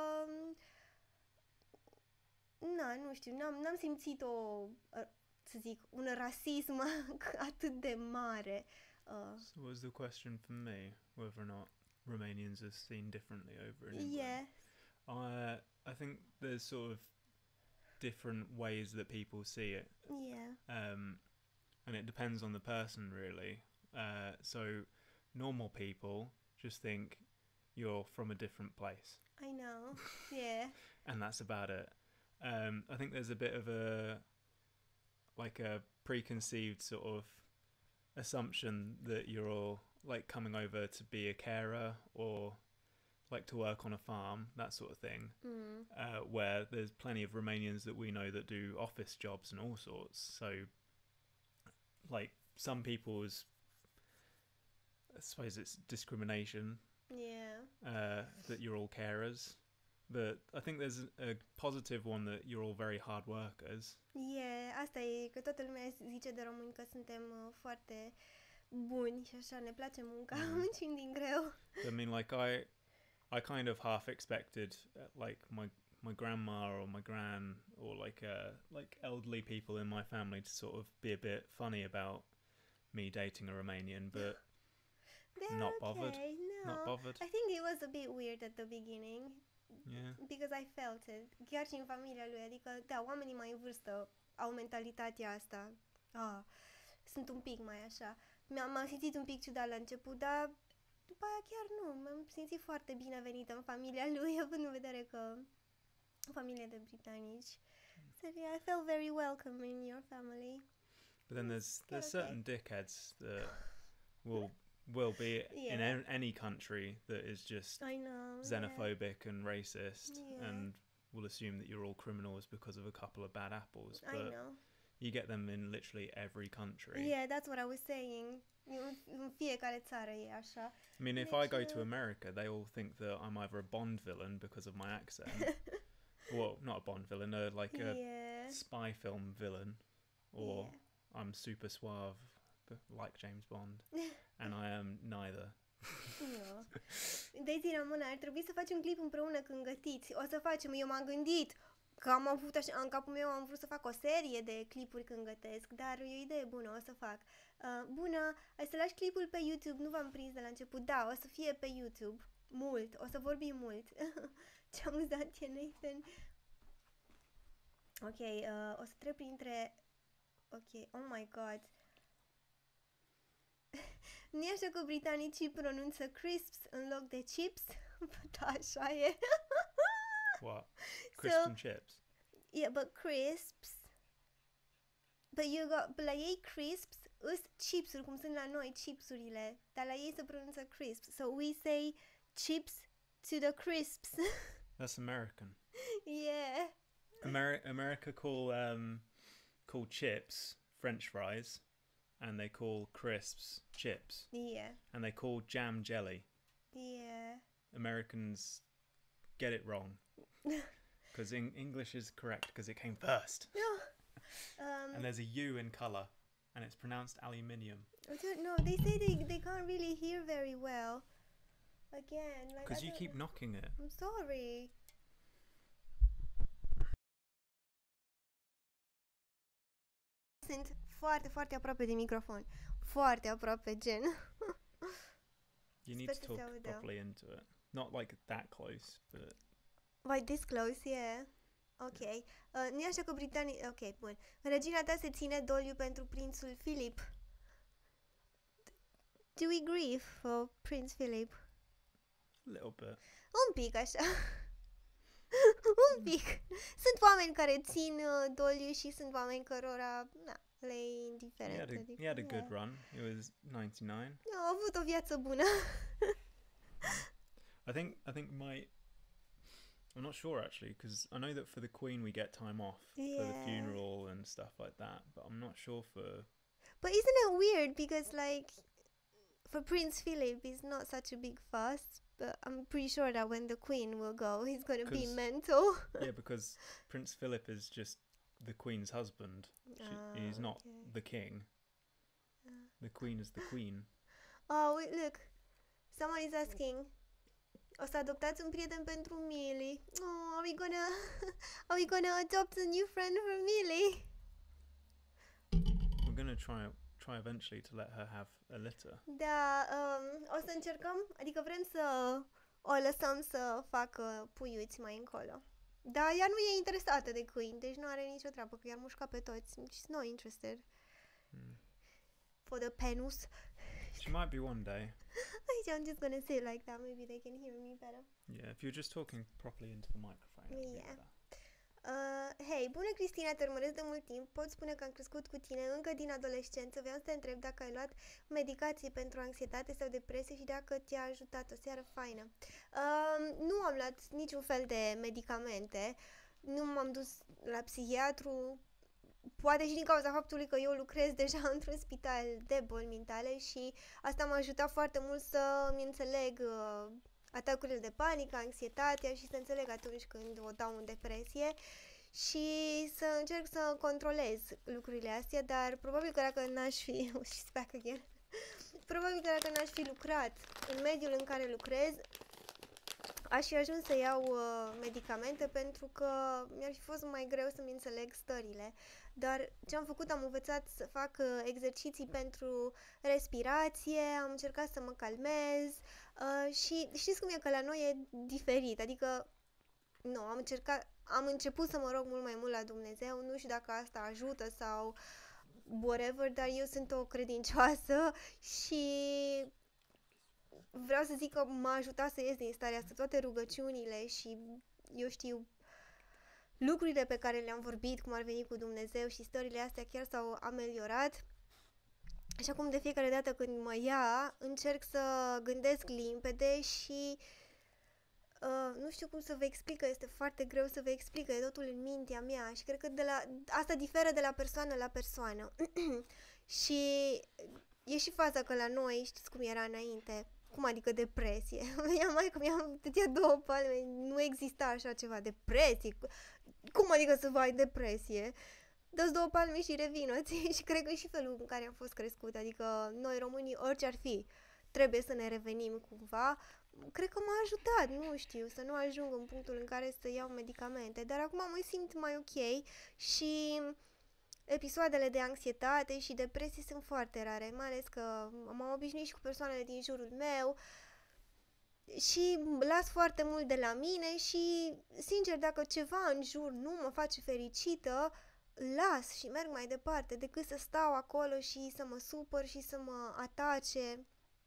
nu știu, n-am simțit un rasism atât de mare. So was the question for me whether or not Romanians are seen differently over in England? Yeah. I think there's sort of different ways that people see it. Yeah. and it depends on the person really. So normal people just think you're from a different place. I know. Yeah. And that's about it. I think there's a bit of a preconceived sort of assumption that you're all like coming over to be a carer or like to work on a farm, that sort of thing, where there's plenty of Romanians that we know that do office jobs and all sorts. So like some people's, I suppose it's discrimination, that you're all carers. But I think there's a positive one that you're all very hard workers. Asta e, că toată lumea zice de români că suntem foarte buni și așa, ne place munca, muncim din greu. I mean, like I kind of half expected like my grandma or my gran or like elderly people in my family to sort of be a bit funny about me dating a Romanian, but not bothered. No. Not bothered. I think it was a bit weird at the beginning. Yeah. Because I felt it. Chiar și în familia lui. Adică, da, oamenii mai în vârstă au mentalitatea asta. Sunt un pic mai așa. M-am simțit un pic ciudat la început, dar după aia chiar nu. M-am simțit foarte binevenită în familia lui, având în vedere că o familie de britanici. So yeah, I felt very welcome in your family. But then there's certain dickheads that will be in any country that is just xenophobic and racist and will assume that you're all criminals because of a couple of bad apples. But you get them in literally every country. Yeah, that's what I was saying. În fiecare țară e așa. I mean, if I go to America, they all think that I'm either a Bond villain because of my accent. Well, not a Bond villain, like a spy film villain. Or I'm super suave, like James Bond. And I am neither. Daisy Ramona, ar trebui să facem un clip împreună când gătiți. O să facem, eu m-am gândit că am avut așa, în capul meu am vrut să fac o serie de clipuri când gătesc, dar e o idee bună, o să fac. Bună, ai să lași clipul pe YouTube, nu v-am prins de la început. Da, o să fie pe YouTube. Mult, o să vorbim mult. Ce amuzant e, Nathan. Ok, o să trec printre... Ok, oh my god. Nu e așa că britanicii pronunță crisps în loc de chips? Da, așa e. What? Crisps and chips? Yeah, but crisps. But la ei crisps îs chipsuri, cum sunt la noi chipsurile. Dar la ei se pronunță crisps. So we say chips to the crisps. That's American. Yeah. America call chips French fries. And they call crisps chips. Yeah. And they call jam jelly. Yeah. Americans get it wrong. Because English is correct because it came first. And there's a U in colour. And it's pronounced aluminium. I don't know. They say they can't really hear very well. Again. Because you keep knocking it. I'm sorry. Sunt foarte, foarte aproape de microfon. Foarte aproape, gen. You need to talk properly into it. Not like that close, but... Like this close, yeah. Ok. Nu e așa că britanii... Ok, bun. Regina ta se ține doliu pentru prințul Philip. Do we grieve for Prince Philip? A little bit. Un pic, așa. Un pic. Sunt oameni care țin doliu și sunt oameni cărora, le e indiferent. He had a good run. He was 99. A avut o viață bună. I think I'm not sure actually, because I know that for the Queen we get time off for the funeral and stuff like that, but I'm not sure for... But isn't it weird, because like for Prince Philip it's not such a big fuss, but I'm pretty sure that when the Queen will go he's going to be mental. Yeah, because Prince Philip is just the Queen's husband. He's not the king. The Queen is the Queen. Oh, wait, look. Someone is asking. O să adoptați un prieten pentru Millie. Oh, are we gonna adopt a new friend for Millie? We're gonna try eventually to let her have a litter. Da, o să încercăm, adică vrem să o lăsăm să facă puiuți mai încolo. Dar ea nu e interesată de câini, deci nu are nicio treabă, că i-ar mușca pe toți. She's not interested. for the penus. She might be one day. I'm just gonna say it like that. Maybe they can hear me better. Yeah, if you're just talking properly into the microphone. it'll be Yeah. better. Hei, bună Cristina, te urmăresc de mult timp. Pot spune că am crescut cu tine încă din adolescență. Vreau să te întreb dacă ai luat medicație pentru anxietate sau depresie și dacă ți-a ajutat. O seară faină. Nu am luat niciun fel de medicamente. Nu m-am dus la psihiatru. Poate și din cauza faptului că eu lucrez deja într-un spital de boli mentale și asta m-a ajutat foarte mult să îmi înțeleg atacurile de panică, anxietatea și să înțeleg atunci când o dau în depresie și să încerc să controlez lucrurile astea, dar probabil că dacă n-aș fi she's back again. Probabil că dacă n-aș fi lucrat în mediul în care lucrez, aș fi ajuns să iau medicamente pentru că mi-ar fi fost mai greu să-mi înțeleg stările. Dar ce am făcut, am învățat să fac exerciții pentru respirație, am încercat să mă calmez și știți cum e, că la noi e diferit, adică nu, am început să mă rog mult mai mult la Dumnezeu, nu știu dacă asta ajută sau whatever, dar eu sunt o credincioasă și vreau să zic că m-a ajutat să ies din starea asta, toate rugăciunile și eu știu lucrurile pe care le-am vorbit, cum ar veni cu Dumnezeu și stările astea chiar s-au ameliorat. Și acum de fiecare dată când mă ia, încerc să gândesc limpede și nu știu cum să vă explic, că este foarte greu să vă explic, că e totul în mintea mea și cred că asta diferă de la persoană la persoană. Și e și faza că la noi, știți cum era înainte, cum adică depresie? Mi-am tătia 2 palme, nu exista așa ceva, depresie. Cum adică să vai depresie? Dă-ți 2 palme și revină-ți. Și cred că e și felul în care am fost crescut, adică noi românii, orice ar fi, trebuie să ne revenim cumva. Cred că m-a ajutat, nu știu, să nu ajung în punctul în care să iau medicamente, dar acum mă simt mai ok și episoadele de anxietate și depresie sunt foarte rare, mai ales că m-am obișnuit și cu persoanele din jurul meu și las foarte mult de la mine și, sincer, dacă ceva în jur nu mă face fericită, las și merg mai departe decât să stau acolo și să mă supăr și să mă atace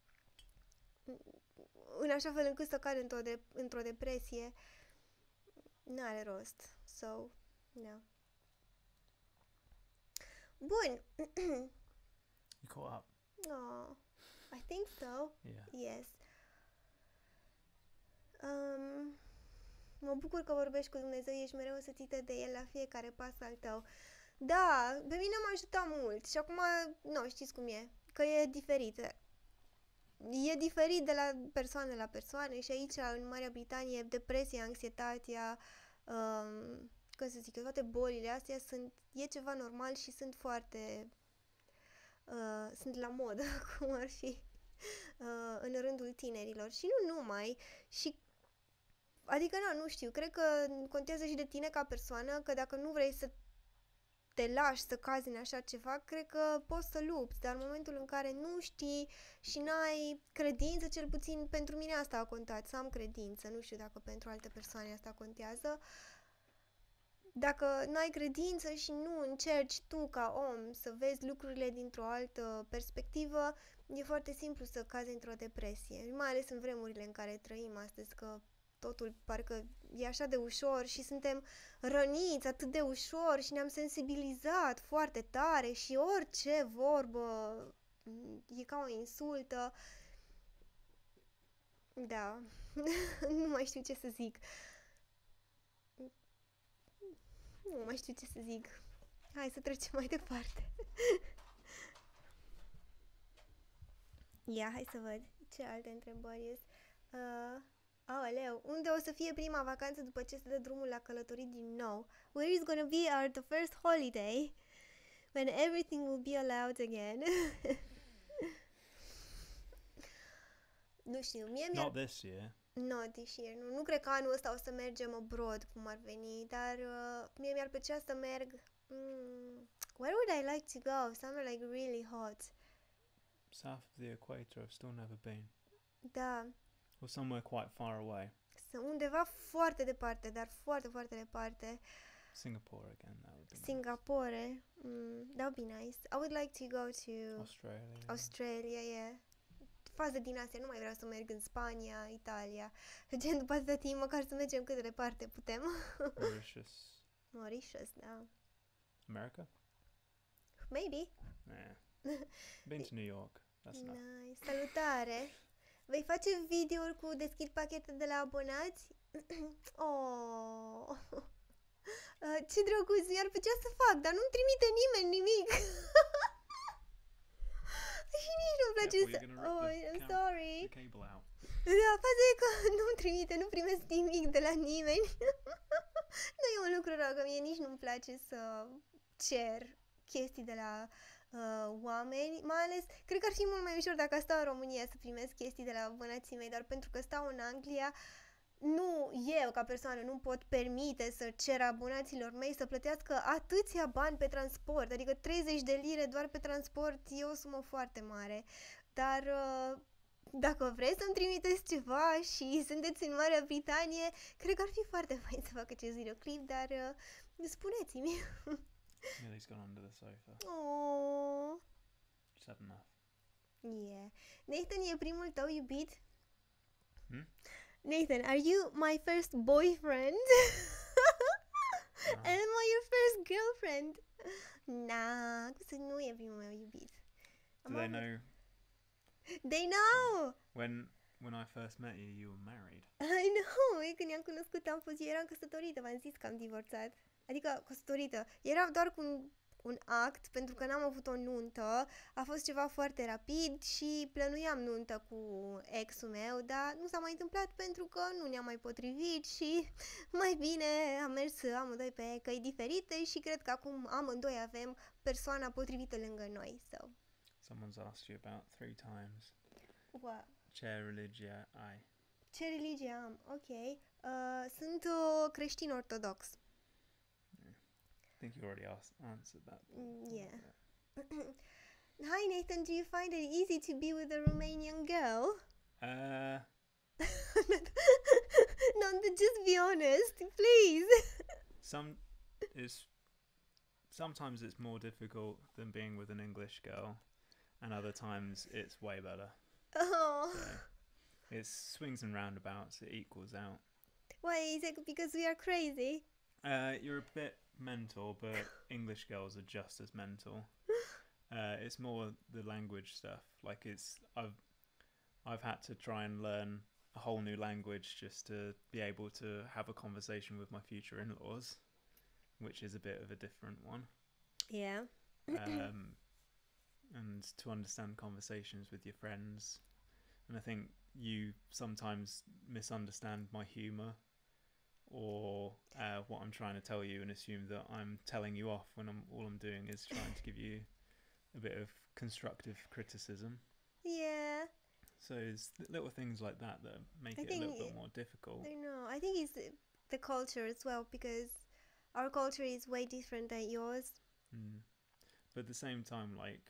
în așa fel încât să cad într-o depresie. N-are rost. So, no. Bun. You caught up? Oh, I think so. Yeah. Yes. Mă bucur că vorbești cu Dumnezeu, ești mereu însățită de El la fiecare pas al tău. Da, pe mine m-a ajutat mult și acum, nu, știți cum e, că e diferit. E diferit de la persoană la persoană și aici, în Marea Britanie, depresia, anxietatea, cum să zic, toate bolile astea e ceva normal și sunt foarte, sunt la modă, cum ar fi, în rândul tinerilor și nu numai, și adică nu știu, cred că contează și de tine ca persoană, că dacă nu vrei să te lași să cazi în așa ceva, cred că poți să lupți, dar în momentul în care nu știi și n-ai credință, cel puțin pentru mine asta a contat, să am credință, nu știu dacă pentru alte persoane asta contează. Dacă n-ai credință și nu încerci tu ca om să vezi lucrurile dintr-o altă perspectivă, e foarte simplu să cazi într-o depresie, mai ales în vremurile în care trăim astăzi, că totul parcă e așa de ușor și suntem răniți atât de ușor și ne-am sensibilizat foarte tare și orice vorbă e ca o insultă. Da, nu mai știu ce să zic. Nu mai știu ce să zic. Hai să trecem mai departe. Ia, hai să văd ce alte întrebări ies. Aoleu, unde o să fie prima vacanță după ce se dă drumul la călătorii din nou? Where is gonna be the first holiday when everything will be allowed again? Nu știu, Not this year. Not this year. Nu cred că anul ăsta o să mergem abroad, cum ar veni, dar mie mi-ar plăcea să merg. Where would I like to go? Somewhere like really hot. South of the equator, I've still never been. Da. Or somewhere quite far away. Undeva foarte departe, dar foarte, foarte departe. Singapore again, that would be nice. Singapore. That would be nice. I would like to go to Australia. Australia, yeah. Fază din astea, nu mai vreau să merg în Spania, Italia. Gen, după atâta timp, măcar să mergem cât de departe putem. Mauritius. Mauritius, da. America? Maybe. Yeah. Been to New York. That's enough. Nice. Salutare! Vei face videouri cu deschid pachete de la abonați? Oh. Ce drăguț, mi-ar plăcea să fac, dar nu-mi trimite nimeni nimic. Și nici nu-mi place Careful, să... you're gonna Oh, rip I'm the sorry. cable out. Da, faza e că nu-mi trimite, nu primesc nimic de la nimeni. Nu e un lucru rău, că mie nici nu-mi place să cer chestii de la oameni, mai ales, cred că ar fi mult mai ușor dacă stau în România să primesc chestii de la abonații mei, dar pentru că stau în Anglia, nu, eu ca persoană nu pot permite să cer abonaților mei să plătească atâția bani pe transport, adică 30 de lire doar pe transport e o sumă foarte mare, dar dacă vreți să-mi trimiteți ceva și sunteți în Marea Britanie, cred că ar fi foarte fain să fac acest videoclip, dar spuneți-mi. Millie's gone under the sofa. Oh. Just had enough. Yeah. Nathan, e primul tău iubit? Hmm? Nathan, are you my first boyfriend? No. Am I your first girlfriend? Nah, nu e primul meu iubit. Do they know They know! when I first met you, you were married? I know! E când ne-am cunoscut, eu eram căsătorită, v-am zis că am divorțat. Adică căsătorită. Era doar cu un act, pentru că n-am avut o nuntă. A fost ceva foarte rapid și plănuiam nuntă cu exul meu, dar nu s-a mai întâmplat pentru că nu ne-am mai potrivit și mai bine am mers amândoi pe căi diferite și cred că acum amândoi avem persoana potrivită lângă noi. So. Someone's asked you about 3 times. What? Ce religia ai? Ce religie am? Ok. Sunt creștin ortodox. I think you already answered that. Yeah. Hi Nathan, do you find it easy to be with a Romanian girl? No, just be honest, please. Sometimes it's more difficult than being with an English girl, and other times it's way better. Oh. So it swings and roundabouts. It equals out. Why is it because we are crazy? You're a bit mental, but English girls are just as mental. It's more the language stuff. Like I've had to try and learn a whole new language just to be able to have a conversation with my future in-laws, which is a bit of a different one. Yeah. And to understand conversations with your friends. And I think you sometimes misunderstand my humour or what I'm trying to tell you and assume that I'm telling you off when all I'm doing is trying to give you a bit of constructive criticism. Yeah. So it's little things like that that make it a little bit more difficult. I know. I think it's the culture as well, because our culture is way different than yours. But at the same time, like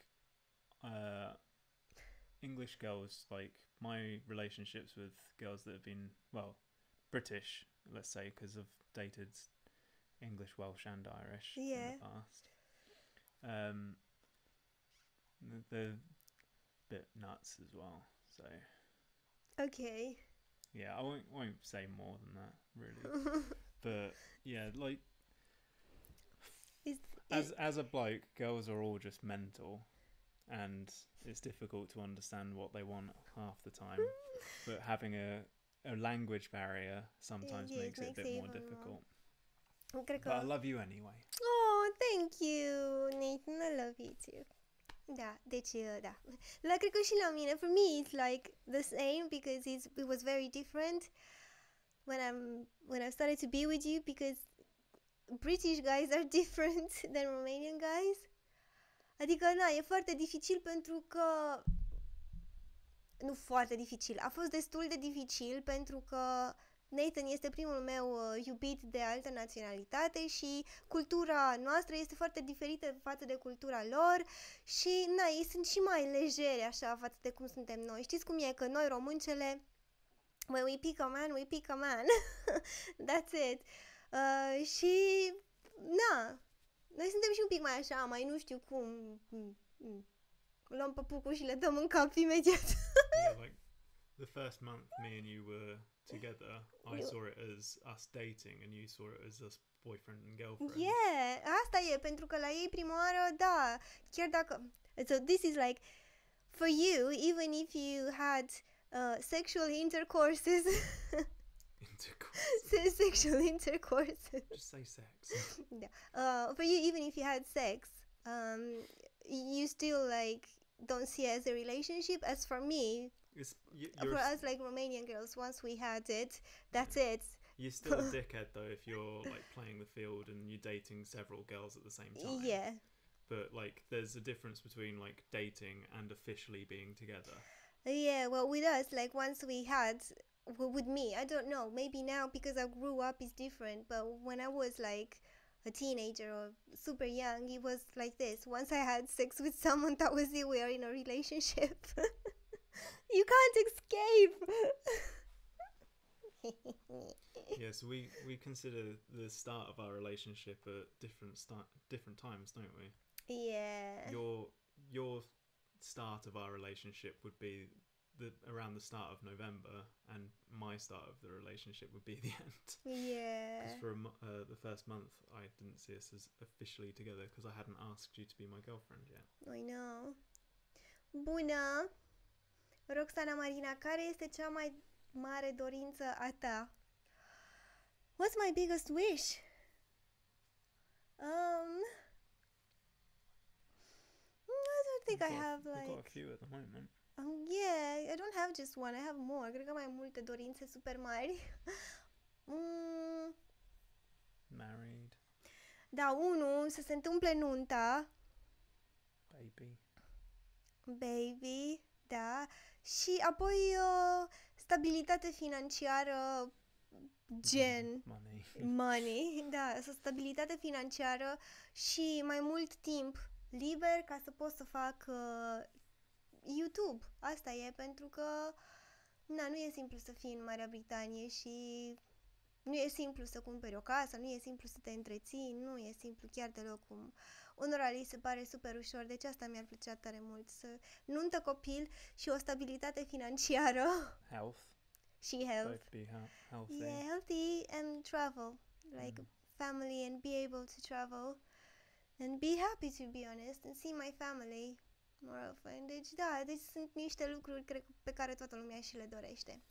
English girls, like my relationships with girls that have been, well, British, let's say, because I've dated English, Welsh and Irish in the past. They're a bit nuts as well, so... Okay. Yeah, I won't say more than that, really. But, yeah, like... As a bloke, girls are all just mental, and it's difficult to understand what they want half the time. But having a language barrier sometimes makes it a bit more difficult. But I love you anyway. Oh, thank you, Nathan. I love you too. Da, deci, da. Cred că și la mine, for me, it's like the same, because it was very different when I started to be with you, because British guys are different than Romanian guys. Adică, na, e foarte dificil pentru că... Nu foarte dificil. A fost destul de dificil pentru că Nathan este primul meu iubit de altă naționalitate și cultura noastră este foarte diferită față de cultura lor și, na, ei sunt și mai legeri așa față de cum suntem noi. Știți cum e? Că noi româncele, when we pick a man, we pick a man. That's it. Și na, noi suntem și un pic mai așa, mai nu știu cum, luăm păpucul și le dăm în cap imediat. Yeah, like the first month me and you were together, I saw it as us dating and you saw it as us boyfriend and girlfriend. Yeah, asta e, pentru că la ei prima oară, da, chiar dacă... So this is like, for you, even if you had sexual intercourses, sexual intercourses, Just say sex. for you, even if you had sex, you still like don't see it as a relationship. As for me, for us like Romanian girls, once we had it, that's it. You're still a dickhead though if you're like playing the field and you're dating several girls at the same time. Yeah. But like there's a difference between like dating and officially being together. Yeah, well with us, like once we had, with me, I don't know, maybe now because I grew up is different, but when I was like a teenager or super young, it was like this. Once I had sex with someone, that was it, we are in a relationship. You can't escape. Yeah, so we consider the start of our relationship at different times, don't we? Yeah. Your start of our relationship would be around the start of November, and my start of the relationship would be the end. Yeah. Because for the first month, I didn't see us as officially together because I hadn't asked you to be my girlfriend yet. I know. Bună! Roxana Marina, care este cea mai mare dorință a ta? What's my biggest wish? I don't think I have I've got a like... few at the moment. Yeah, I don't have just one, I have more. Cred că mai multe dorințe super mari. Married. Da, unul, să se întâmple nunta. Baby, da. Și apoi stabilitate financiară, gen money, da, stabilitate financiară și mai mult timp liber ca să pot să fac YouTube. Asta e, pentru că nu e simplu să fii în Marea Britanie și nu e simplu să cumperi o casă, nu e simplu să te întreții, nu e simplu chiar deloc cum unora li se pare super ușor, deci asta mi-ar plăcea tare mult, să nuntă, copil și o stabilitate financiară. Health. Și health. Both be healthy. Yeah, healthy and travel, like family, and be able to travel and be happy, to be honest, and see my family more often. Deci da, deci sunt niște lucruri cred pe care toată lumea și le dorește.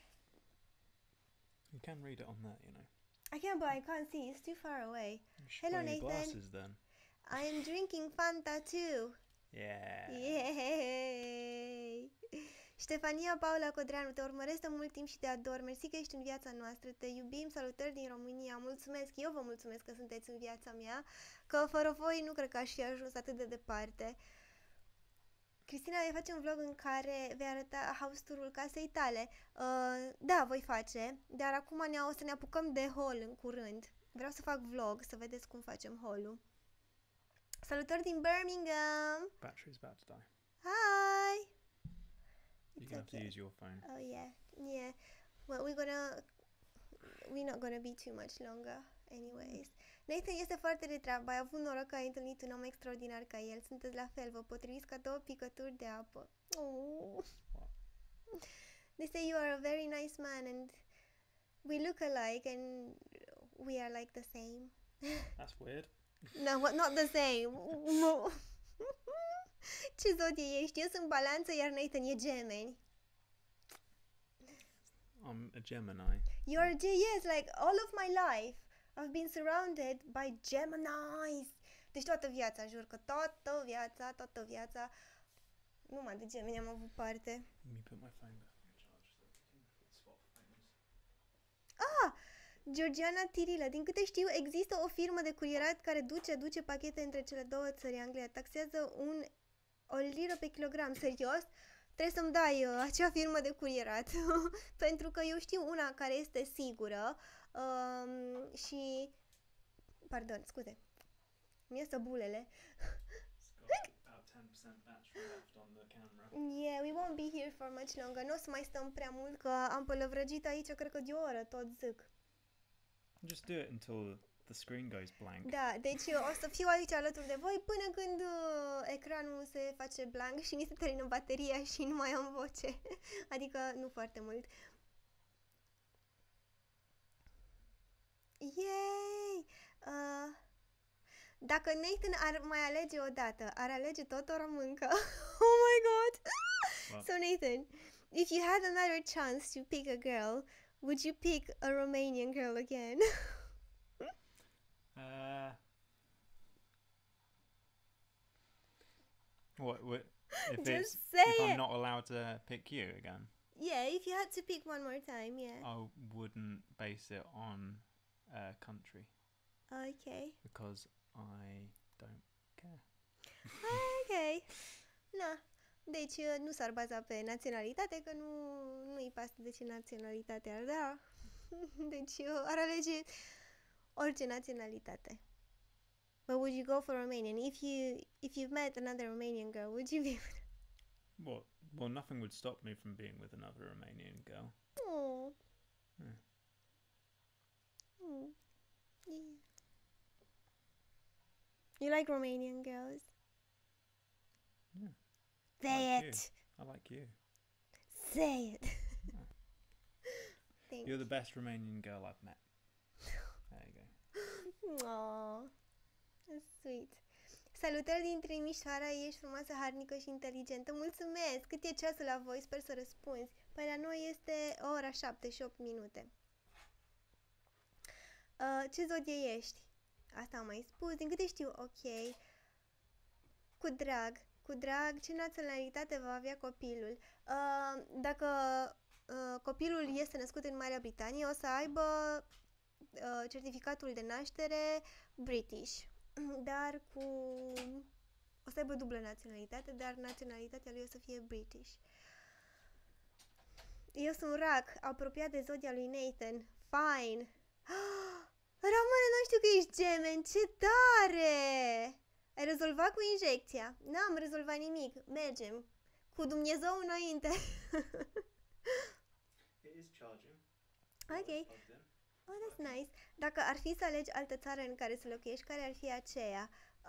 You can read it on that, you know. I can, but I can't see. It's too far away. You should Hello, wear your Nathan. glasses then. I am drinking Fanta too. Yeah. Yay! Ștefania Paula Codreanu, te urmăresc de mult timp și te ador. Mersi că ești în viața noastră. Te iubim, salutări din România. Mulțumesc, eu vă mulțumesc că sunteți în viața mea, că fără voi nu cred că aș fi ajuns atât de departe. Cristina, vei face un vlog în care vei arăta house tour-ul casei tale. Da, voi face, dar acum o să ne apucăm de haul în curând. Vreau să fac vlog, să vedeți cum facem haul-ul. Salutări din Birmingham! Battery's about to die. Hi! You're gonna have to use your phone. Oh yeah, yeah. Well, we're not gonna be too much longer, anyways. Nathan este foarte de treabă, ai avut noroc că ai întâlnit un om extraordinar ca el. Sunteți la fel, vă potriviți ca două picături de apă. Oh. They say you are a very nice man and we look alike and we are like the same. That's weird. No, not the same. Ce zodie ești? Eu sunt Balanță, iar Nathan e Gemeni. I'm a Gemini. You're yes, like all of my life I've been surrounded by Geminis. Deci toată viața, jur că toată viața numai de Gemini am avut parte. Let me put my phone back on charge so we can swap phones. Georgiana Tirilă, din câte știu, există o firmă de curierat care duce pachete între cele două țări. Anglia taxează o liră pe kilogram. Serios? Trebuie să-mi dai acea firmă de curierat. Pentru că eu știu una care este sigură și... Pardon, scuze. Mi iasă bulele. About 10% battery left on the camera. Yeah, we won't be here for much longer. Nu o să mai stăm prea mult, că am pălăvrăgit aici, cred că de o oră, tot zic. Just do it until the screen goes blank. Da, deci eu o să fiu aici alături de voi până când ecranul se face blank și mi se termină bateria și nu mai am voce. Adică nu foarte mult. Yay! Dacă Nathan ar mai alege o dată, ar alege tot o româncă. Oh my god! What? So Nathan, if you had another chance to pick a girl, would you pick a Romanian girl again? What if Just it's say if I'm it. not allowed to pick you again? Yeah, if you had to pick one more time, yeah. I wouldn't base it on country Okay. because I don't care. Ok. Na. Deci nu s-ar baza pe naționalitate, că nu-i pasă de ce naționalitate ar da. Deci ar alege orice naționalitate. But would you go for Romanian? If you've met another Romanian girl, would you be What? Well, nothing would stop me from being with another Romanian girl. Oh. Yeah. Mm. Yeah. You like Romanian girls? Yeah. Say Like it. I like you. Say it. Thank You're the best Romanian girl I've met. There you go. Aww. That's sweet. Salutări din Timișoara, ești frumoasă, harnică și inteligentă. Mulțumesc! Cât e ceasul la voi? Sper să răspunzi. Păi la noi este ora 7 și 8 minute. Ce zodie ești? Asta am mai spus. Din câte știu, ok. Cu drag. Cu drag. Ce naționalitate va avea copilul? Dacă copilul este născut în Marea Britanie, o să aibă certificatul de naștere British. Dar o să aibă dublă naționalitate, dar naționalitatea lui o să fie British. Eu sunt Rac, apropiat de zodia lui Nathan. Fine. Ramone, nu știu că ești gemen, ce tare! Ai rezolvat cu injecția? N-am rezolvat nimic, mergem. Cu Dumnezeu înainte. It is charging. Ok. Plugged in. Oh, that's nice. Dacă ar fi să alegi altă țară în care să locuiești, care ar fi aceea?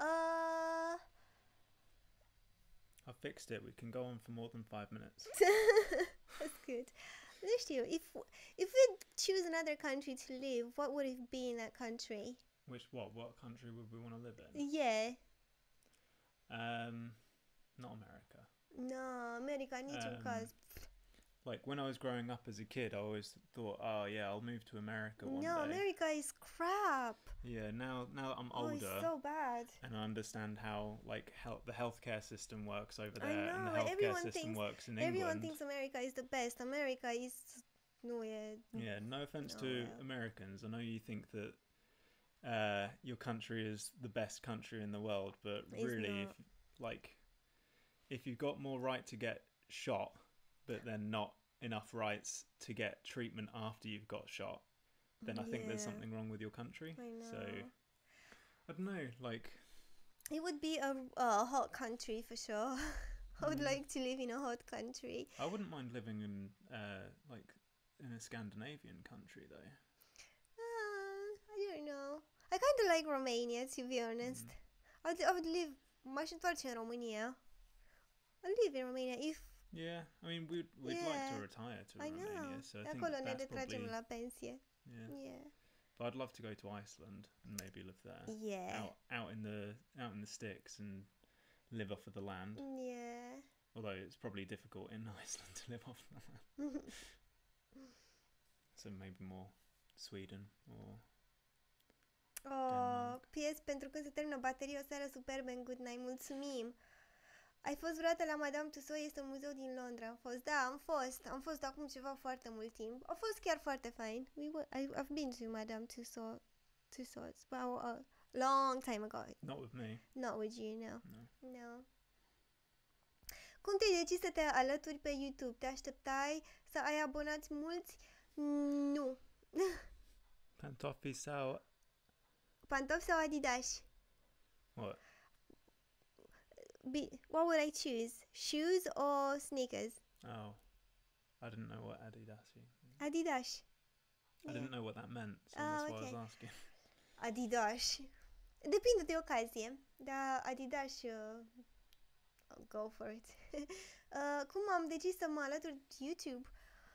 I fixed it. We can go on for more than 5 minutes. That's good. Nu știu, if we choose another country to live, what would it be in that country? What country would we want to live in? Yeah. Not America. No, America, niciun caz. Like when I was growing up as a kid, I always thought, oh yeah, I'll move to America one No, day. America is crap. Yeah, now that I'm Oh, older it's so bad. and I understand how like the healthcare system works over I there and know, the healthcare everyone system thinks- works in Everyone England. thinks America is the best. America is... Nu e... Yeah, no offense No, to yeah. Americans. I know you think that your country is the best country in the world, but It's really, not. if you've got more right to get shot, but then not enough rights to get treatment after you've got shot, then I think there's Yeah. something wrong with your country. I know. So I don't know, like It would be a hot country for sure. I would Mm. like to live in a hot country. I wouldn't mind living in like in a Scandinavian country though. I don't know. I kind of like Romania, to be honest. I would live... M-aș întoarce în România. I'd live in Romania if... Yeah, I mean we'd like Yeah, to retire to I Romania, know. so I De think acolo ne that's retragem probably la pensie. yeah. Yeah. But I'd love to go to Iceland and maybe live there. Yeah. Out in the sticks and live off of the land. Yeah. Although it's probably difficult in Iceland to live off the land. So maybe more Sweden or Denmark. PS, pentru când se termină bateria, o seară superbă în Good Night. Mulțumim! Ai fost vreodată la Madame Tussauds? Este un muzeu din Londra. Am fost, da, am fost acum ceva foarte mult timp. A fost chiar foarte fain. I've been to Madame Tussauds, but a long time ago. Not with me. Not with you, no. No. Cum te-ai decis să te alături pe YouTube? Te așteptai să ai abonați mulți? Nu. Pantofi sau Pantofi sau Adidas? what? What would I choose? Shoes or sneakers? Oh, I didn't know what Adidas. Adidas. I didn't know what that meant, so Oh, that's why I okay. was asking. Adidas. Depinde de ocazie, dar Adidas, go for it. Cum am decis să mă alătur de YouTube?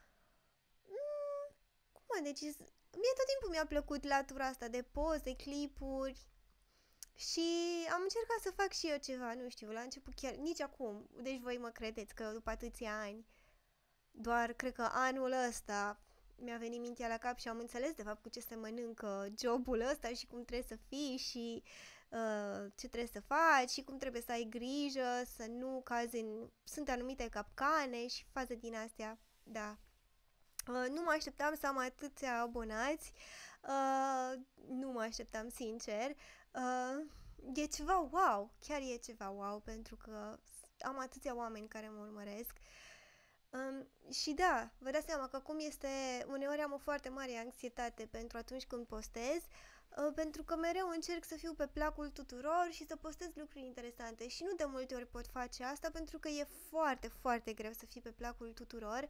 Cum am decis? Mie tot timpul mi-a plăcut latura asta de poze, clipuri și am încercat să fac și eu ceva, nu știu, la început chiar, nici acum, deci voi mă credeți că după atâția ani, doar cred că anul ăsta mi-a venit mintea la cap și am înțeles de fapt cu ce se mănâncă jobul ăsta și cum trebuie să fii și ce trebuie să faci și cum trebuie să ai grijă, să nu cazi în... Sunt anumite capcane și faze din astea, da. Nu mă așteptam să am atâția abonați, nu mă așteptam sincer. E ceva wow, chiar e ceva wow pentru că am atâția oameni care mă urmăresc. Și da, vă dați seama că acum este, uneori am o foarte mare anxietate pentru atunci când postez, pentru că mereu încerc să fiu pe placul tuturor și să postez lucruri interesante și nu de multe ori pot face asta pentru că e foarte, foarte greu să fii pe placul tuturor,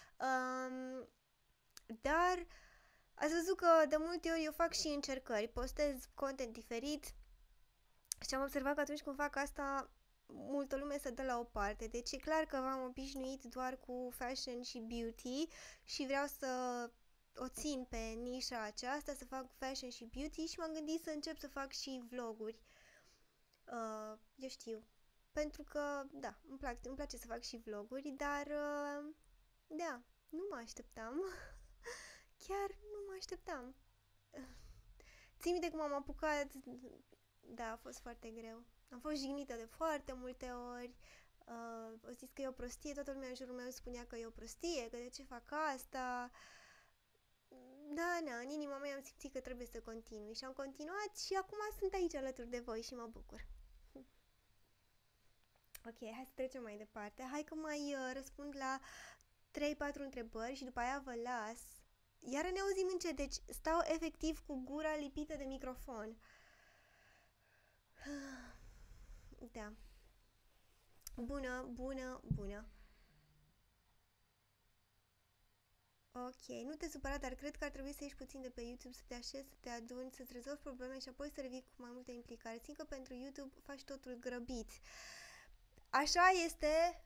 dar ați văzut că de multe ori eu fac și încercări, postez content diferit și am observat că atunci când fac asta multă lume se dă la o parte, deci e clar că m-am obișnuit doar cu fashion și beauty și vreau să o țin pe nișa aceasta, să fac fashion și beauty și m-am gândit să încep să fac și vloguri. Eu știu, pentru că, da, îmi place să fac și vloguri, dar, da, nu mă așteptam, chiar nu mă așteptam. Țin minte cum am apucat, da, a fost foarte greu. Am fost jignită de foarte multe ori, au zis că e o prostie, toată lumea în jurul meu spunea că e o prostie, că de ce fac asta. Da, în inima mea am simțit că trebuie să continui și am continuat și acum sunt aici alături de voi și mă bucur. Ok, hai să trecem mai departe. Hai că mai răspund la 3-4 întrebări și după aia vă las. Iar ne auzim încet, deci stau efectiv cu gura lipită de microfon. Da. Bună. Ok, nu te supăra, dar cred că ar trebui să ieși puțin de pe YouTube, să te așezi, să te aduni, să-ți rezolvi probleme și apoi să revii cu mai multă implicare. Țin că pentru YouTube faci totul grăbit. Așa este,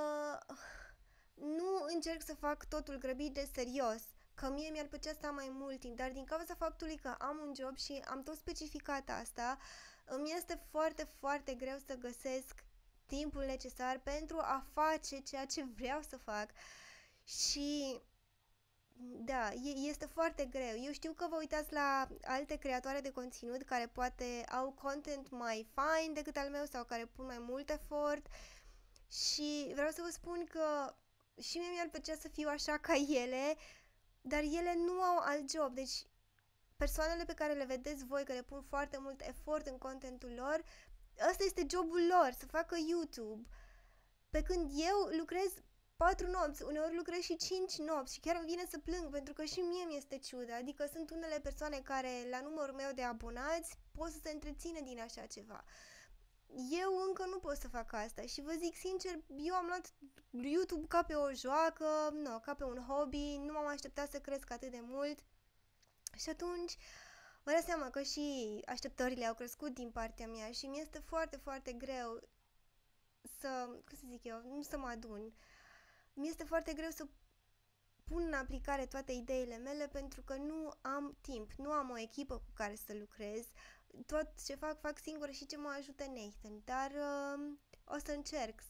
nu încerc să fac totul grăbit de serios, că mie mi-ar plăcea să am mai mult timp, dar din cauza faptului că am un job și am tot specificat asta, îmi este foarte, foarte greu să găsesc timpul necesar pentru a face ceea ce vreau să fac. Și da, este foarte greu. Eu știu că vă uitați la alte creatoare de conținut care poate au content mai fain decât al meu sau care pun mai mult efort și vreau să vă spun că și mie mi-ar plăcea să fiu așa ca ele, dar ele nu au alt job. Deci persoanele pe care le vedeți voi, care pun foarte mult efort în contentul lor, ăsta este jobul lor, să facă YouTube. Pe când eu lucrez 4 nopți, uneori lucrez și 5 nopți și chiar îmi vine să plâng pentru că și mie mi-este ciudă. Adică sunt unele persoane care la numărul meu de abonați pot să se întrețină din așa ceva. Eu încă nu pot să fac asta și vă zic sincer, eu am luat YouTube ca pe o joacă, ca pe un hobby, nu m-am așteptat să cresc atât de mult și atunci vă dați seama că și așteptările au crescut din partea mea și mi-este foarte, foarte greu să, cum să zic eu, nu să mă adun. Mi-este foarte greu să pun în aplicare toate ideile mele pentru că nu am timp, nu am o echipă cu care să lucrez. Tot ce fac singură și ce mă ajută Nathan, dar o să încerc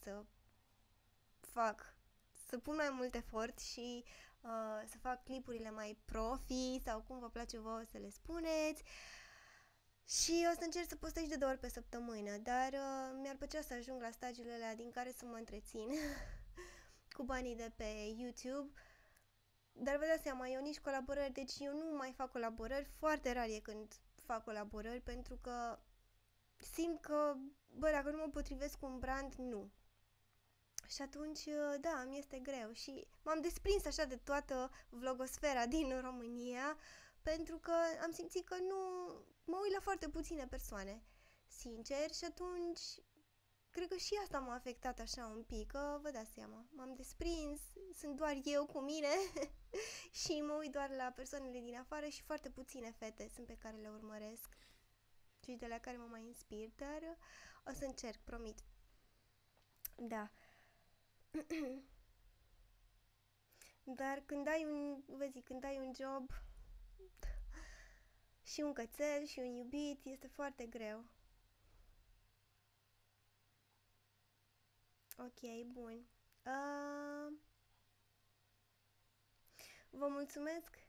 să pun mai mult efort și să fac clipurile mai profi sau cum vă place vouă să le spuneți. Și o să încerc să postez de 2 ori pe săptămână, dar mi-ar plăcea să ajung la stagiile alea din care să mă întrețin cu banii de pe YouTube. Dar vă dați seama, eu nici colaborări, deci eu nu mai fac colaborări, foarte rar e când fac colaborări, pentru că simt că, dacă nu mă potrivesc cu un brand, nu. Și atunci, da, mi este greu și m-am desprins așa de toată vlogosfera din România, pentru că am simțit că nu mă uit la foarte puține persoane, sincer, și atunci cred că și asta m-a afectat așa un pic, că vă dați seama, m-am desprins, sunt doar eu cu mine și mă uit doar la persoanele din afară și foarte puține fete sunt pe care le urmăresc și de la care mă mai inspir, dar o să încerc, promit. Da. Dar când ai când ai un job și un cățel și un iubit, este foarte greu. Ok, bun. Vă mulțumesc.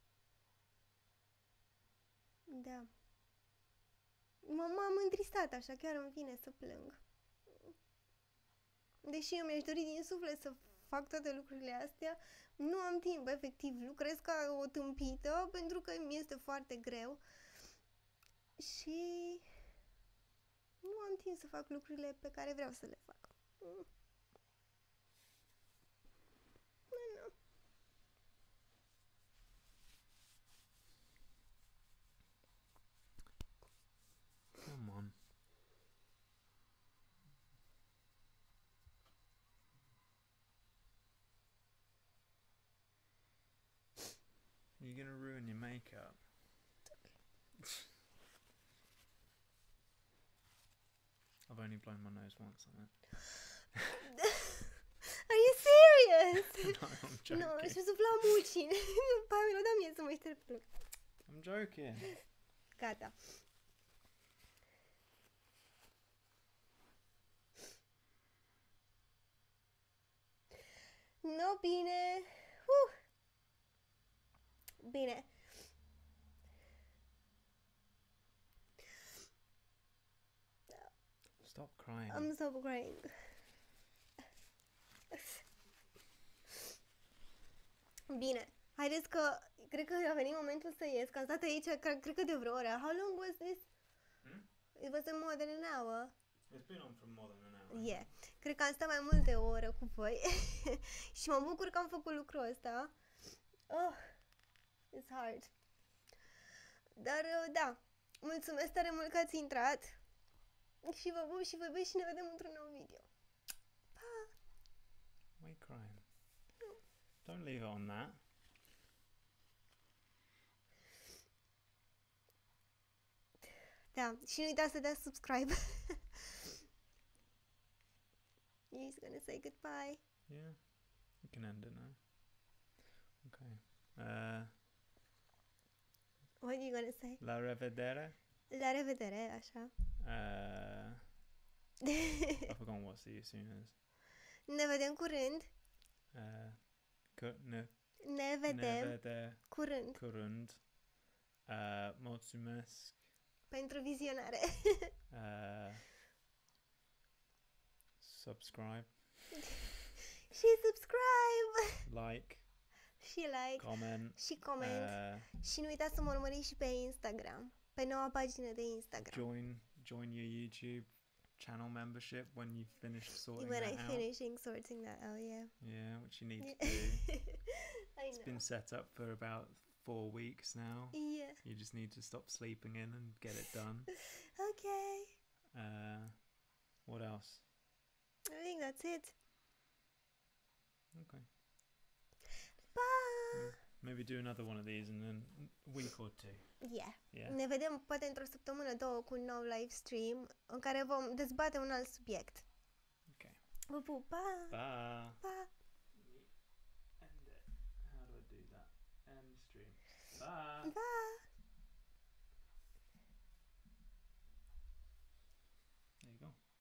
Da. M-am întristat așa, chiar îmi vine să plâng. Deși eu mi-aș dori din suflet să fac toate lucrurile astea, nu am timp, efectiv, lucrez ca o tâmpită pentru că mi este foarte greu și nu am timp să fac lucrurile pe care vreau să le fac. Nu. Come on. You're gonna ruin your makeup. I've only blown my nose once on it. Are you serious? No, I'm joking. Nu, și sufla mucin. După aia mi-l dau mie să mă șterg pe loc. I'm joking. Gata. No, bine. Bine. Stop crying. I'm so crying. Bine. Haideți că cred că a venit momentul să ies, că am stat aici cred că de vreo oră. How long was this? It was more than an hour. It's been on for more than an hour. Yeah. Cred că am stat mai mult de o oră cu voi. Și mă bucur că am făcut lucrul ăsta. Oh, it's hard. Dar, da, mulțumesc tare mult că ați intrat. Și vă pup și vă iubesc și ne vedem într-un nou video. Pa! Why are you crying? Don't leave it on that. Da, și nu uitați să dați subscribe. He's gonna say goodbye. Yeah. You can end it now. Okay. What are you gonna say? La revedere. La revedere, așa. I've forgotten what see you soon is. Ne vedem curând. Ne vedem vede curând. curând. Mulțumesc. Pentru vizionare. Subscribe. Și subscribe. Like. Și like. Comment. Și coment. Și nu uitați să mă urmăriți și pe Instagram. Pe noua pagină de Instagram. Join your YouTube channel membership when you've finished sorting When that I'm out. finishing sorting that out, yeah. Yeah, which you need to do. I It's know. been set up for about 4 weeks now. Yeah. You just need to stop sleeping in and get it done. Okay. What else? I think that's it. Okay. Bye! Maybe do another one of these in a week or two. Yeah. Yeah. Ne vedem poate într-o săptămână, două cu un nou live stream în care vom dezbate un alt subiect. Okay. Vă pup! Pa! Bye. Pa!